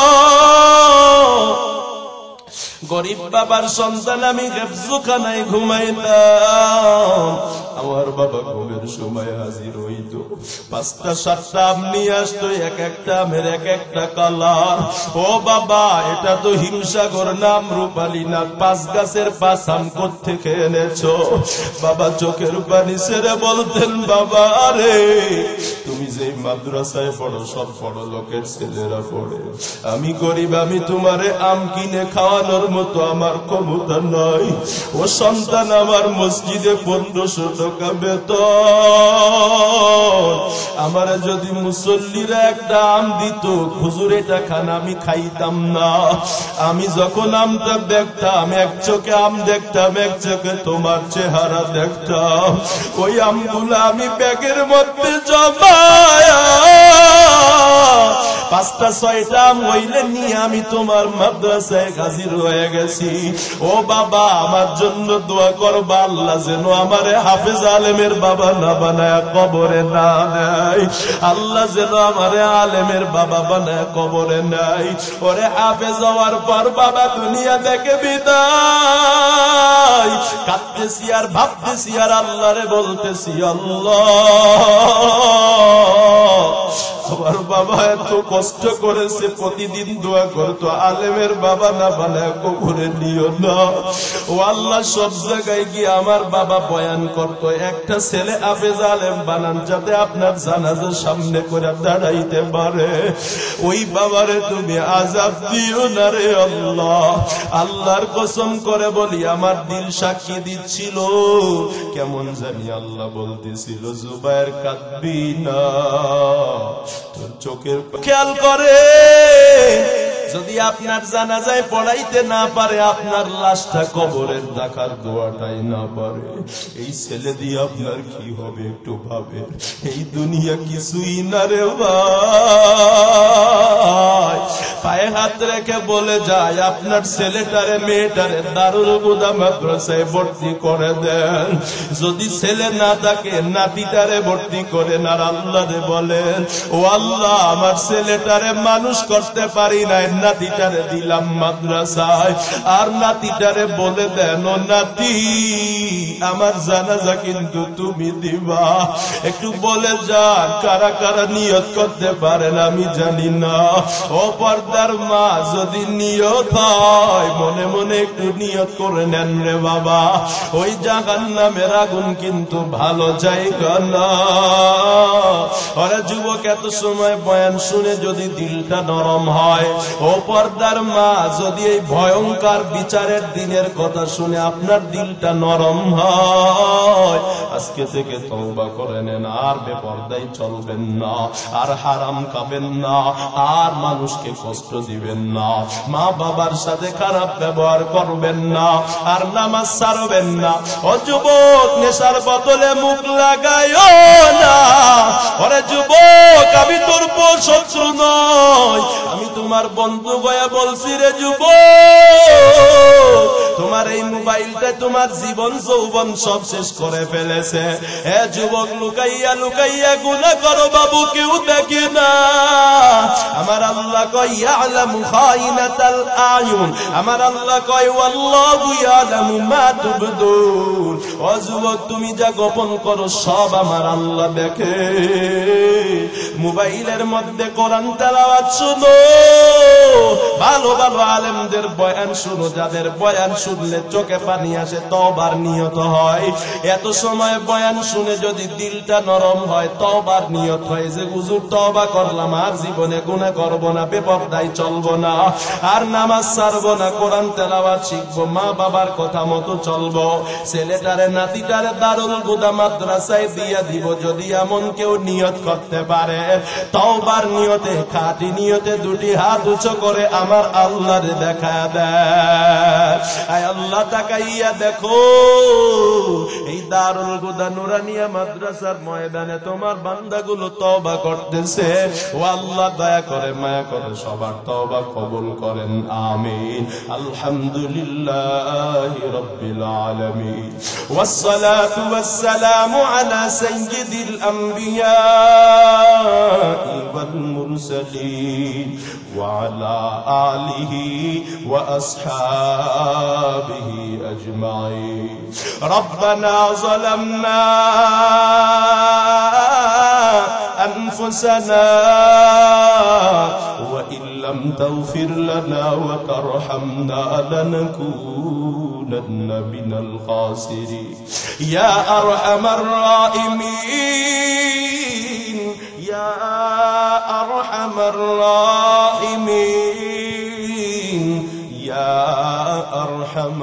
গরিব বাবার সন্তান আমি হেফজখানায় ঘুমাইতাম, আমার বাবা ঘুমের সময় হাজির হইতো, 5টা 7টা আম নিয়ে আসতো, এক একটা আমের এক একটা কালার। ও বাবা, এটা তো হিমসাগর নাম রূপালী না, 5 গাছের 5 আম কোত্থেকে এনেছো? বাবা চোখের পানি ছেড়ে বলতেন, বাবা রে তুমি যে মাদ্রাসায় পড়ো সব বড় লোকের ছেলেরা পড়ে, আমি গরিব, আমি তোমারে আম কিনে খাওয়ানোর মতো আমার ক্ষমতা নাই। ও সন্তান, আমার মসজিদে 1500 টাকা বেতন, আমার যদি মুসল্লিরা একটা আম দিত, হুজুর এটা খান, আমি খাইতাম না। আমি যখন আমটা দেখতাম, এক চোখে আম দেখতাম, এক চোখে তোমার চেহারা দেখতাম। ওই আমগুলো আমি ব্যাগের মধ্যে জমায়া 5টা 6টা আম হইলে নিয়ে আমি তোমার মাদ্রাসায় হাজির হয়ে গেছি। ও বাবা, আমার জন্য দোয়া করবা, আল্লাহ যেন আমারে হাফেজ আলেমের বাবা না বানায় কবরে না নেয়, আল্লাহ যেন আমারে আলেমের বাবা বানায় কবরে নেয়। ওরে হাফেজ হওয়ার পর বাবা দুনিয়া দেখে বিদায়, কাঁদতেছি আর ভাবতেছি আর আল্লাহরে বলতেছি, আল্লাহ আমার বাবা এত কষ্ট করেছে, প্রতিদিন দোয়া করতো, আলেমের বাবা না বানায় কবরে নিও না। ও আল্লাহ, সব জায়গায় গিয়ে আমার বাবা বয়ান করতো, একটা ছেলে হাফেজ আলেম বানান, যাতে আপনার জানাজার সামনে করে দাঁড়াইতে পারে। ওই বাবারে তুমি আযাব দিও না রে আল্লাহ। আল্লাহর কসম করে বলি, আমার দিল সাক্ষী দিচ্ছিল, কেমন জানি আল্লাহ বলতেছিল, জুবায়ের কাঁদবি না, তোর চোখের খেয়াল করে, যদি আপনার জানাজায় পড়াইতে না পারে, আপনার লাশটা কবরের দেখার দোয়াটাই না পারে, এই ছেলে দিয়ে আপনার কি হবে একটু ভাবে। এই দুনিয়া কিছুই না রে ভাই। পায়ে হাত রেখে বলে যায়, আপনার ছেলেটারে মেয়েটারে দারুল হুদা মাদ্রাসায় ভর্তি করে দেন। যদি ছেলে না থাকে, নাতিটারে ভর্তি করেন, আর আল্লাহরে বলেন, ও আল্লাহ আমার ছেলেটারে মানুষ করতে পারি নাই, নাতিটারে দিলাম মাদ্রাসায়, আর নাতিটারে বলে দেন, ও নাতি আমার জানাজা কিন্তু তুমি দিবা। একটু বলে যান, কারা কারা নিয়ত করতে পারেন আমি জানি না। ও পর্দার মা যদি নিয়ত হয়, মনে মনে একটু নিয়ত করে নেন রে বাবা, ওই জাহান্নামের আগুন কিন্তু ভালো জায়গা না। ওরে যুবক, এত সময় বয়ান শুনে যদি দিলটা নরম হয়, ও পর্দার মা যদি এই ভয়ঙ্কর বিচারের দিনের কথা শুনে আপনার দিলটা নরম হয়, আজকে থেকে তওবা করে নেন, আর বেপরদায় চলবেন না, আর হারাম খাবেন না, আর মানুষকে কষ্ট দিবেন না, মা বাবার সাথে খারাপ ব্যবহার করবেন না, আর নামাজ ছাড়বেন না। ও যুবক, নেশার বোতলে মুখ লাগাইও না। ওরে যুবক, আমি তোর শত্রু নয়, আমি তোমার বন্ধু হয়ে বলছি রে যুবক, তোমার এই মোবাইলটা তোমার জীবন যৌবন সব শেষ করে ফেলেছে। হে যুবক, লুকাইয়া লুকাইয়া গুনাহ করো বাবু, কেউ দেখে না। আমার আল্লাহ কয় ইয়ালামু খাইনাতাল আয়ুন, আমার আল্লাহ কয় ওয়াল্লাহু ইয়ালামু মা তুবদুন। ও যুবক, তুমি যা গোপন করো সব আমার আল্লাহ দেখে। মোবাইলের মধ্যে কোরআন তেলাওয়াত শুনো, ভালো ভালো আলেমদের বয়ান শুনো, যাদের বয়ান শুনলে চোখে পানি আসে, তওবার নিয়ত হয়। এত সময় বয়ান শুনে যদি দিলটা নরম হয়, তওবার নিয়ত হয় যে হুজুর তওবা করলাম, আর জীবনে গুনাহ করব না, বেপরদায় চলবো না, আর নামাজ ছাড়বো না, কোরআন তেলাওয়াত শিখবো, মা বাবার কথা মতো চলবো, ছেলেটারে নাতিটারে দারুল হুদা মাদ্রাসায় দিয়া দিব। যদি এমন কেউ নিয়ত করতে পারে, তওবার নিয়তে, খাঁটি নিয়তে দুটি হাত উঁচু করে আমার আল্লাহরে দেখা দেয়। আয় আল্লাহ, তাকাইয়া দেখো, এই দারুল হুদা নুরানিয়া মাদ্রাসার ময়দানে তোমার বান্দাগুলো তওবা করতেছে। ও আল্লাহ, দয়া করে মায়া করে সবার তওবা কবুল করেন, আমিন। আলহামদুলিল্লাহি রাব্বিল আলামিন, ওয়াসসালাতু ওয়াসসালামু আলা সাইয়্যিদিল আম্বিয়া ওয়াল মুরসালিন ওয়া আলা আলিহি ওয়া আসহাবিহি আজমাইন। রব্বানা যালামনা أنفسنا وإن لم تغفر لنا وترحمنا لنكونن من الخاسرين يا أرحم الراحمين يا أرحم الراحمين يا أرحم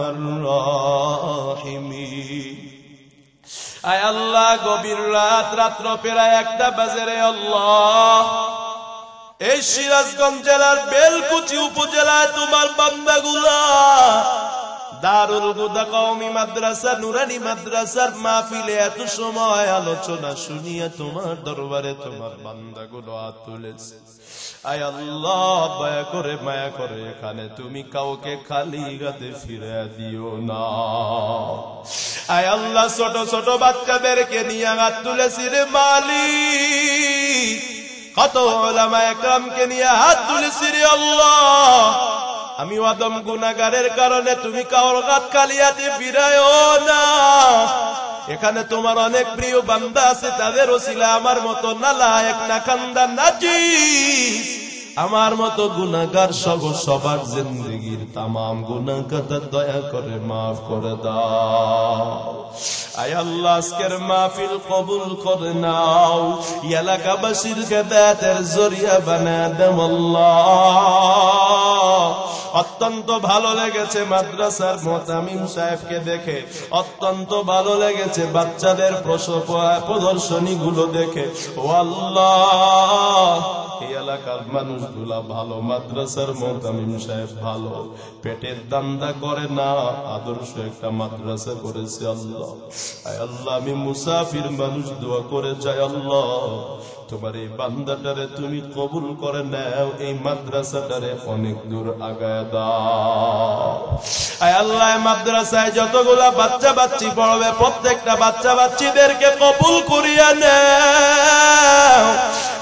الراحمين। আয় আল্লাহ, গভীর রাত, রাত্র প্রায় 1টা বাজে রে আল্লাহ, এই সিরাজগঞ্জ জেলার বেলকুচি উপজেলায় তোমার বান্দাগুলা দারুল হুদা কওমি মাদ্রাসা নুরানি মাদ্রাসার মাহফিলে এত সময় আলোচনা শুনিয়া তোমার দরবারে তোমার বান্দাগুলো হাত তুলেছে। আয় আল্লাহ, দয়া করে মায়া করে এখানে তুমি কাউকে খালি হাতে ফিরে দিও না। আয় আল্লাহ, ছোট ছোট বাচ্চাদেরকে নিয়ে হাত তুলেছি রে মালিক, কত উলামা একরামকে নিয়ে হাত তুলেছি রে আল্লাহ। আমি আদম গুনাহগারের কারণে তুমি কাউর হাত খালি হাতে ফিরায়ও না। এখানে তোমার অনেক প্রিয় বান্দা আছে, তাদের ওসিলা আমার মতো নালায়েক নাখান্দা নাজিস, আমার মতো গুনাহগার সবার জিন্দেগির তামাম গুনাহ কথা দয়া করে মাফ করে দাও। আয় আল্লাহ, আজকের মাহফিল কবুল করে নাও, এলাকাবাসীর হেদায়েতের জরিয়া বানায় দাও আল্লাহ। অত্যন্ত ভালো লেগেছে মাদ্রাসার মুতামিম সাহেবকে দেখে, অত্যন্ত ভালো লেগেছে বাচ্চাদের প্রদর্শনী গুলো দেখে। ও আল্লাহ, এই এলাকার মানুষগুলা ভালো, মাদ্রাসার মুতামিম সাহেব ভালো, পেটের দান্দা করে না, আদর্শ একটা মাদ্রাসা করেছে আল্লাহ। আয় আল্লাহ, আমি মুসাফির মানুষ, দোয়া করে যাই আল্লাহ, তোমার এই বান্দাটারে তুমি কবুল করে নাও, এই মাদ্রাসাটারে অনেক দূর আগায় দাও। আয় আল্লাহ, মাদ্রাসায় যতগুলা বাচ্চা বাচ্চি পড়বে, প্রত্যেকটা বাচ্চা বাচ্চিদেরকে কবুল করিয়া নাও।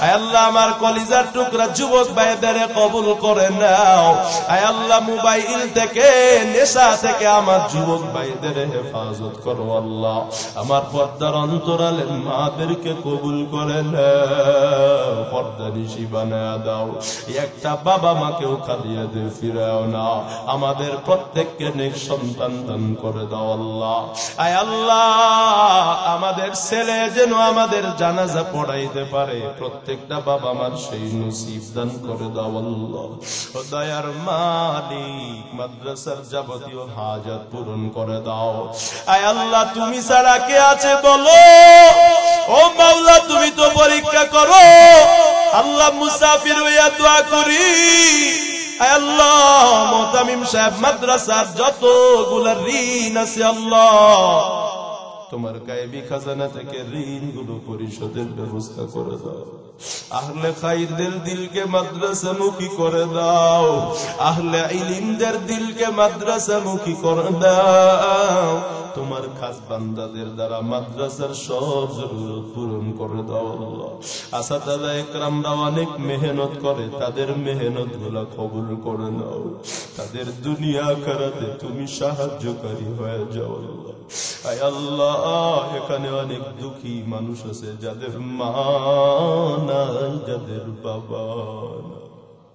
আয় আল্লাহ আমার কলিজার টুকরা যুবক ভাইদের কবুল করে নাও। আয় আল্লাহ মোবাইল থেকে নেশা থেকে আমার যুবক ভাইদের হেফাজত করো আল্লাহ। আমার পর্দার অন্তরালের মাদেরকে কবুল করে নাও, পর্দানিশী বানায়া দাও। একটা বাবা মাকেও খালিয়া দিয়ে ফিরাও না। আমাদের প্রত্যেককে নেক সন্তান দান করে দাও আল্লাহ। আয় আল্লাহ আমাদের ছেলে যেন আমাদের জানাজা পড়াইতে পারে, প্রত্যেকটা বাবা মার সেই নসিব দান করে দাও আল্লাহ। ও দয়ার মালিক মাদ্রাসার যাবতীয় হাজাত পূরণ করে দাও। আয় আল্লাহ তুমি ছাড়া কে আছে বলো? ও মাওলা তুমি তো পরীক্ষা করো আল্লাহ। মুসাফির হইয়া দোয়া করি আয় আল্লাহ মোতামিম সাহেব মাদ্রাসার যতগুলা ঋণ আছে আল্লাহ তোমার গায়েবী খাজানা থেকে ঋণগুলো পরিশোধের ব্যবস্থা করে দাও। আহলে খাইরদের দিলকে মাদ্রাসামুখী করে দাও, আহলে ইলমদের দিলকে মাদ্রাসামুখী করে দাও। তোমার খাস বান্দাদের দ্বারা মাদ্রাসার সব জরুরত পূরণ করে দাও আল্লাহ। আসাদায়ে ইকরামরা অনেক মেহনত করে, তাদের মেহনত গুলা কবুল করে নাও। তাদের দুনিয়া আখিরাতে তুমি সাহায্যকারী হয়ে যাও আল্লাহ। আয় আল্লাহ এখানে অনেক দুঃখী মানুষ আছে যাদের মা নাই, যাদের বাবা নাই।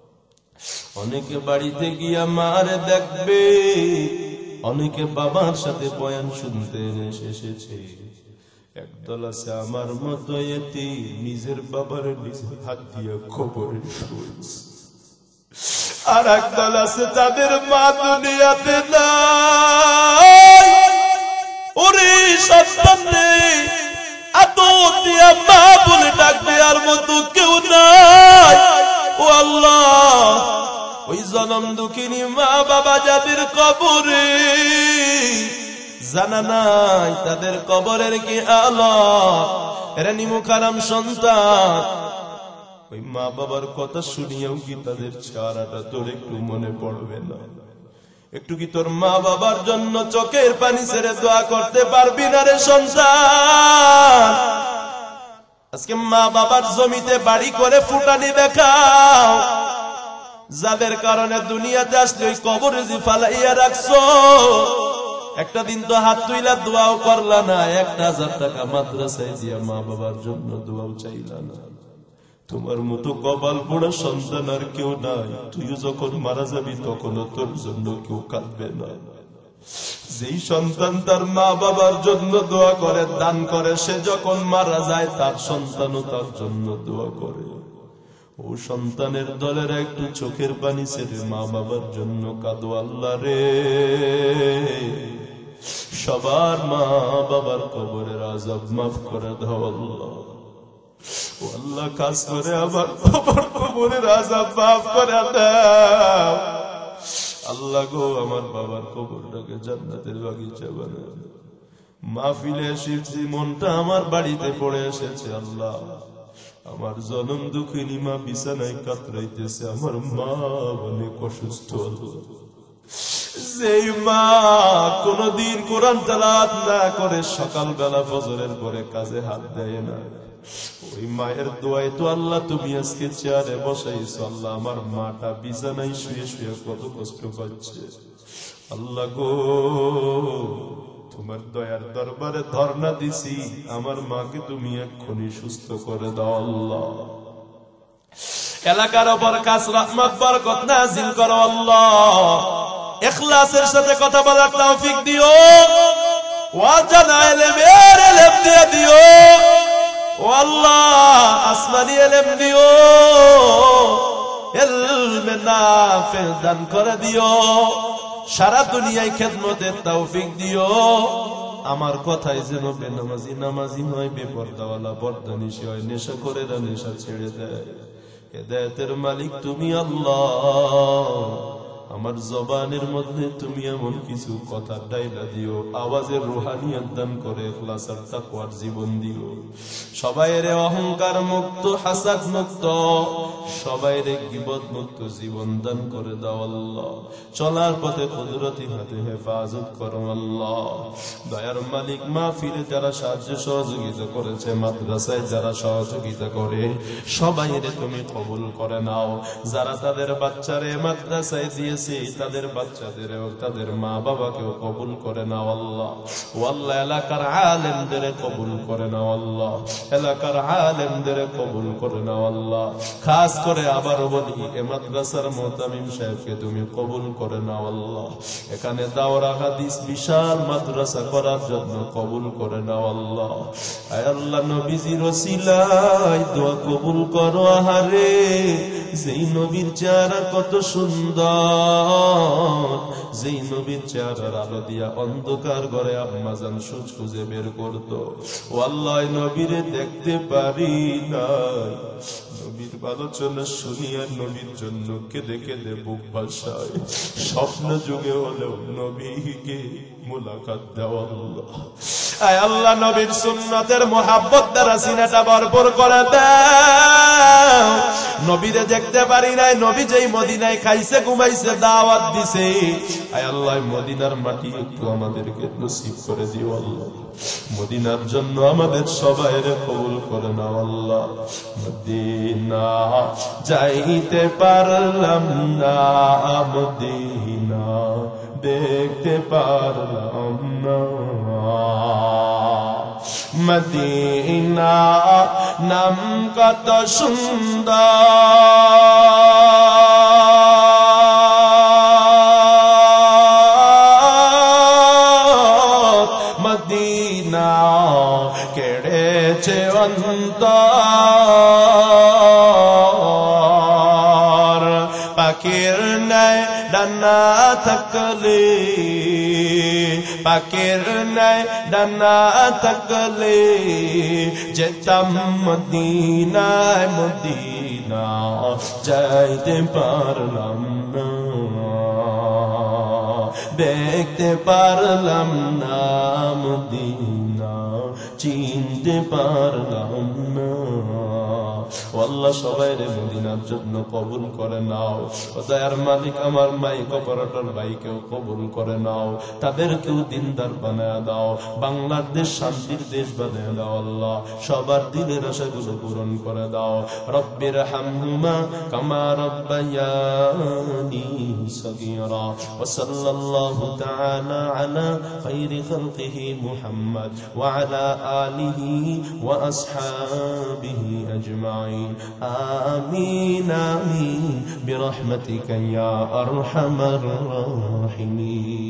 অনেকে বাড়িতে গিয়া মারে দেখবে, অনেকে বাবার সাথে বয়ান শুনতে এসেছে। একদল আছে আমার মতো এতিম, নিজের বাবার নিজের হাত দিয়ে খবরে শুয়েছে। আর একদল আছে তাদের মা দুনিয়াতে নাই। ওরে সন্তান নেই, আদর দিয়া মা বলে ডাকবে আর মতো কেউ নাই। ও আল্লাহ ওই জনম দুঃখিনী মা বাবা যাদের কবরে জানা নাই তাদের কবরের কি আলো, এরা নিমুখারাম সন্তান। ওই মা বাবার কথা শুনিয়াও কি তাদের চেহারাটা তোর একটু মনে পড়বে না? একটু কি তোর মা বাবার জন্য চোখের পানি ছেড়ে দোয়া করতে পারবি না রে সন্তান? আজকে মা বাবার জমিতে বাড়ি করে ফুটানি দেখাও, যাদের কারণে দুনিয়াতে আসলে ওই কবরে যে ফালাইয়া রাখছো। একটা দিন তো হাত তুইলা দোয়াও করলা না, 1000 টাকা মাদ্রাসায় দিয়া মা বাবার জন্য দোয়াও চাইলা না। তোমার মতো কপাল পোড়া সন্তান আর কেউ নাই। তুইও যখন মারা যাবি তখনও তোর জন্য কেউ কাঁদবে না। যেই সন্তান তার মা বাবার জন্য দোয়া করে, দান করে, সে যখন মারা যায় তার সন্তানও তার জন্য দোয়া করে। ও সন্তানের দলের একটু চোখের পানি ছেড়ে মা বাবার জন্য কাঁদো আল্লাহ রে। সবার মা বাবার কবরের আযাব মাফ করে দাও আল্লাহ। ও আল্লাহ খাস করে আমার বাবার কবরের আযাব মাফ করে দাও আল্লাহ গো। আমার বাবার কবরটাকে জান্নাতের বাগিচা বানাও। মাহফিলে এসেছি, মনটা আমার বাড়িতে পড়ে এসেছে আল্লাহ। আমার জনম দুঃখিনী মা বিছানায় কাতরাইতেছে, আমার মা অনেক অসুস্থ। যেই মা কোনদিন কোরআন তেলাওয়াত না করে সকালবেলা ফজরের পরে কাজে হাত দেয় না, ওই মায়ের দোয়ায় তো আল্লাহ তুমি আজকে চেয়ারে বসাইছো। আল্লাহ আমার মাটা বিছানায় শুয়ে শুয়ে কত কষ্ট পাচ্ছে আল্লাহ গো। তোমার দয়ার দরবারে ধর্ণা দিছি, আমার মাকে তুমি এক্ষুনি সুস্থ করে দাও আল্লাহ। এলাকার উপর কাজ রহমত বরকত নাযিল করো আল্লাহ। ইখলাসের সাথে কথা বলার তৌফিক দিও। ওয়াজানা ইলমের ইলম দিয়ে দিও ও আল্লাহ। আসমানি ইলম দিও, ইলমে নাফি দান করে দিও। সারা দুনিয়ায় খেদমতের তৌফিক দিও। আমার কথাই যেন বেনামাজি নামাজি হয়, বেপরদাওয়ালা পর্দানিশী হয়, নেশা করে নেশা ছেড়ে দেয়। হেদায়েতের মালিক তুমি আল্লাহ। আমার জবানের মধ্যে তুমি এমন কিছু কথা ডাইলা দিও, আওয়াজের রুহানিয়ত দান করে ইখলাস আর তাকওয়ার জীবন দিও। সবাইয়ের অহংকার মুক্ত, হাসাদ মুক্ত, সবাইয়ের গীবত মুক্ত জীবন দান করে দাও আল্লাহ। চলার পথে কুদরতি হাতে হেফাজত করো আল্লাহ। দয়ার মালিক, মাহফিলে যারা সাহায্য সহযোগিতা করেছে, মাদ্রাসায় যারা সহযোগিতা করে, সবাইরে তুমি কবুল করে নাও। যারা তাদের বাচ্চারে মাদ্রাসায় দিয়েছে, তাদের বাচ্চাদেরও, তাদের মা বাবাকেও কবুল করে নাও আল্লাহ। ও আল্লাহ, এলাকার আলেমদের কবুল করে নাও আল্লাহ, এলাকার আলেমদের কবুল করে নাও আল্লাহ। খাস করে আবার বলি, এ মাদ্রাসার মুতামিম সাহেবকে তুমি কবুল করে নাও আল্লাহ। এখানে দাওরা হাদিস বিশাল মাদ্রাসা করার জন্য কবুল করে নাও আল্লাহ। আয় আল্লাহ, নবীজির ওসিলায় দোয়া কবুল করো। আহারে, যেই নবীর চেহারা কত সুন্দর, যেই নবীর চেহারার আলো দিয়া অন্ধকার ঘরে আম্মাজান সুচ খুঁজে বের করতো। ও আল্লাহ, নবীরে দেখতে পারি নাই, নবীর আলোচনা শুনি আর নবীর জন্য কেঁদে কেঁদে বুক ভাসায়। স্বপ্ন যুগে হলেও নবীকে মুলাকাত দেওয়া আল্লাহ। আয় আল্লাহ, নবীর সুন্নতের মোহাব্বত দ্বারা সিনাটা ভরপুর করে দাও। নবীরে দেখতে পারি নাই, নবী যেই মদিনায় খাইছে ঘুমাইছে দাওয়াত দিছে, আয় আল্লাহ মদিনার মাটি একটু আমাদেরকে নসিব করে দিও আল্লাহ। মদিনার জন্য আমাদের সবাইরে কবুল করে নাও আল্লাহ। মদিনা যাইতে পারলাম না, মদিনা দেখতে পারলাম না। মদিনা নাম কত সুন্দর, মদিনা কেড়েছে অন্তর। পাখির ন্যায় ডানা থাকলে, পাখির ন্যায় ডানা থাকলে যেতাম মদিনায়, মদিনা যাইতে পারলাম না, দেখতে পারলাম না, মদিনা চিনতে পারলাম না। আল্লাহ, সবাইরে মদিনার জন্য কবুল করে নাও। দয়ার মালিক, আমার মাইক অপারেটর ভাইকেও কবুল করে নাও, তাদেরকেও দিনদার বানায় দাও। বাংলাদেশ শান্তির দেশ বানায় দাও আল্লাহ। সবার দিলের আশাগুলো পূরণ করে দাও। রব্বির হামহুমা কামা রব্বায়ানি সগীরা। ওয়া সাল্লাল্লাহু তাআলা আলা খায়রি খালকিহি মুহাম্মদ ওয়া আলা আলিহি ওয়া আসহাবিহি আজমাইন। آمين آمين برحمتك يا أرحم الراحمين.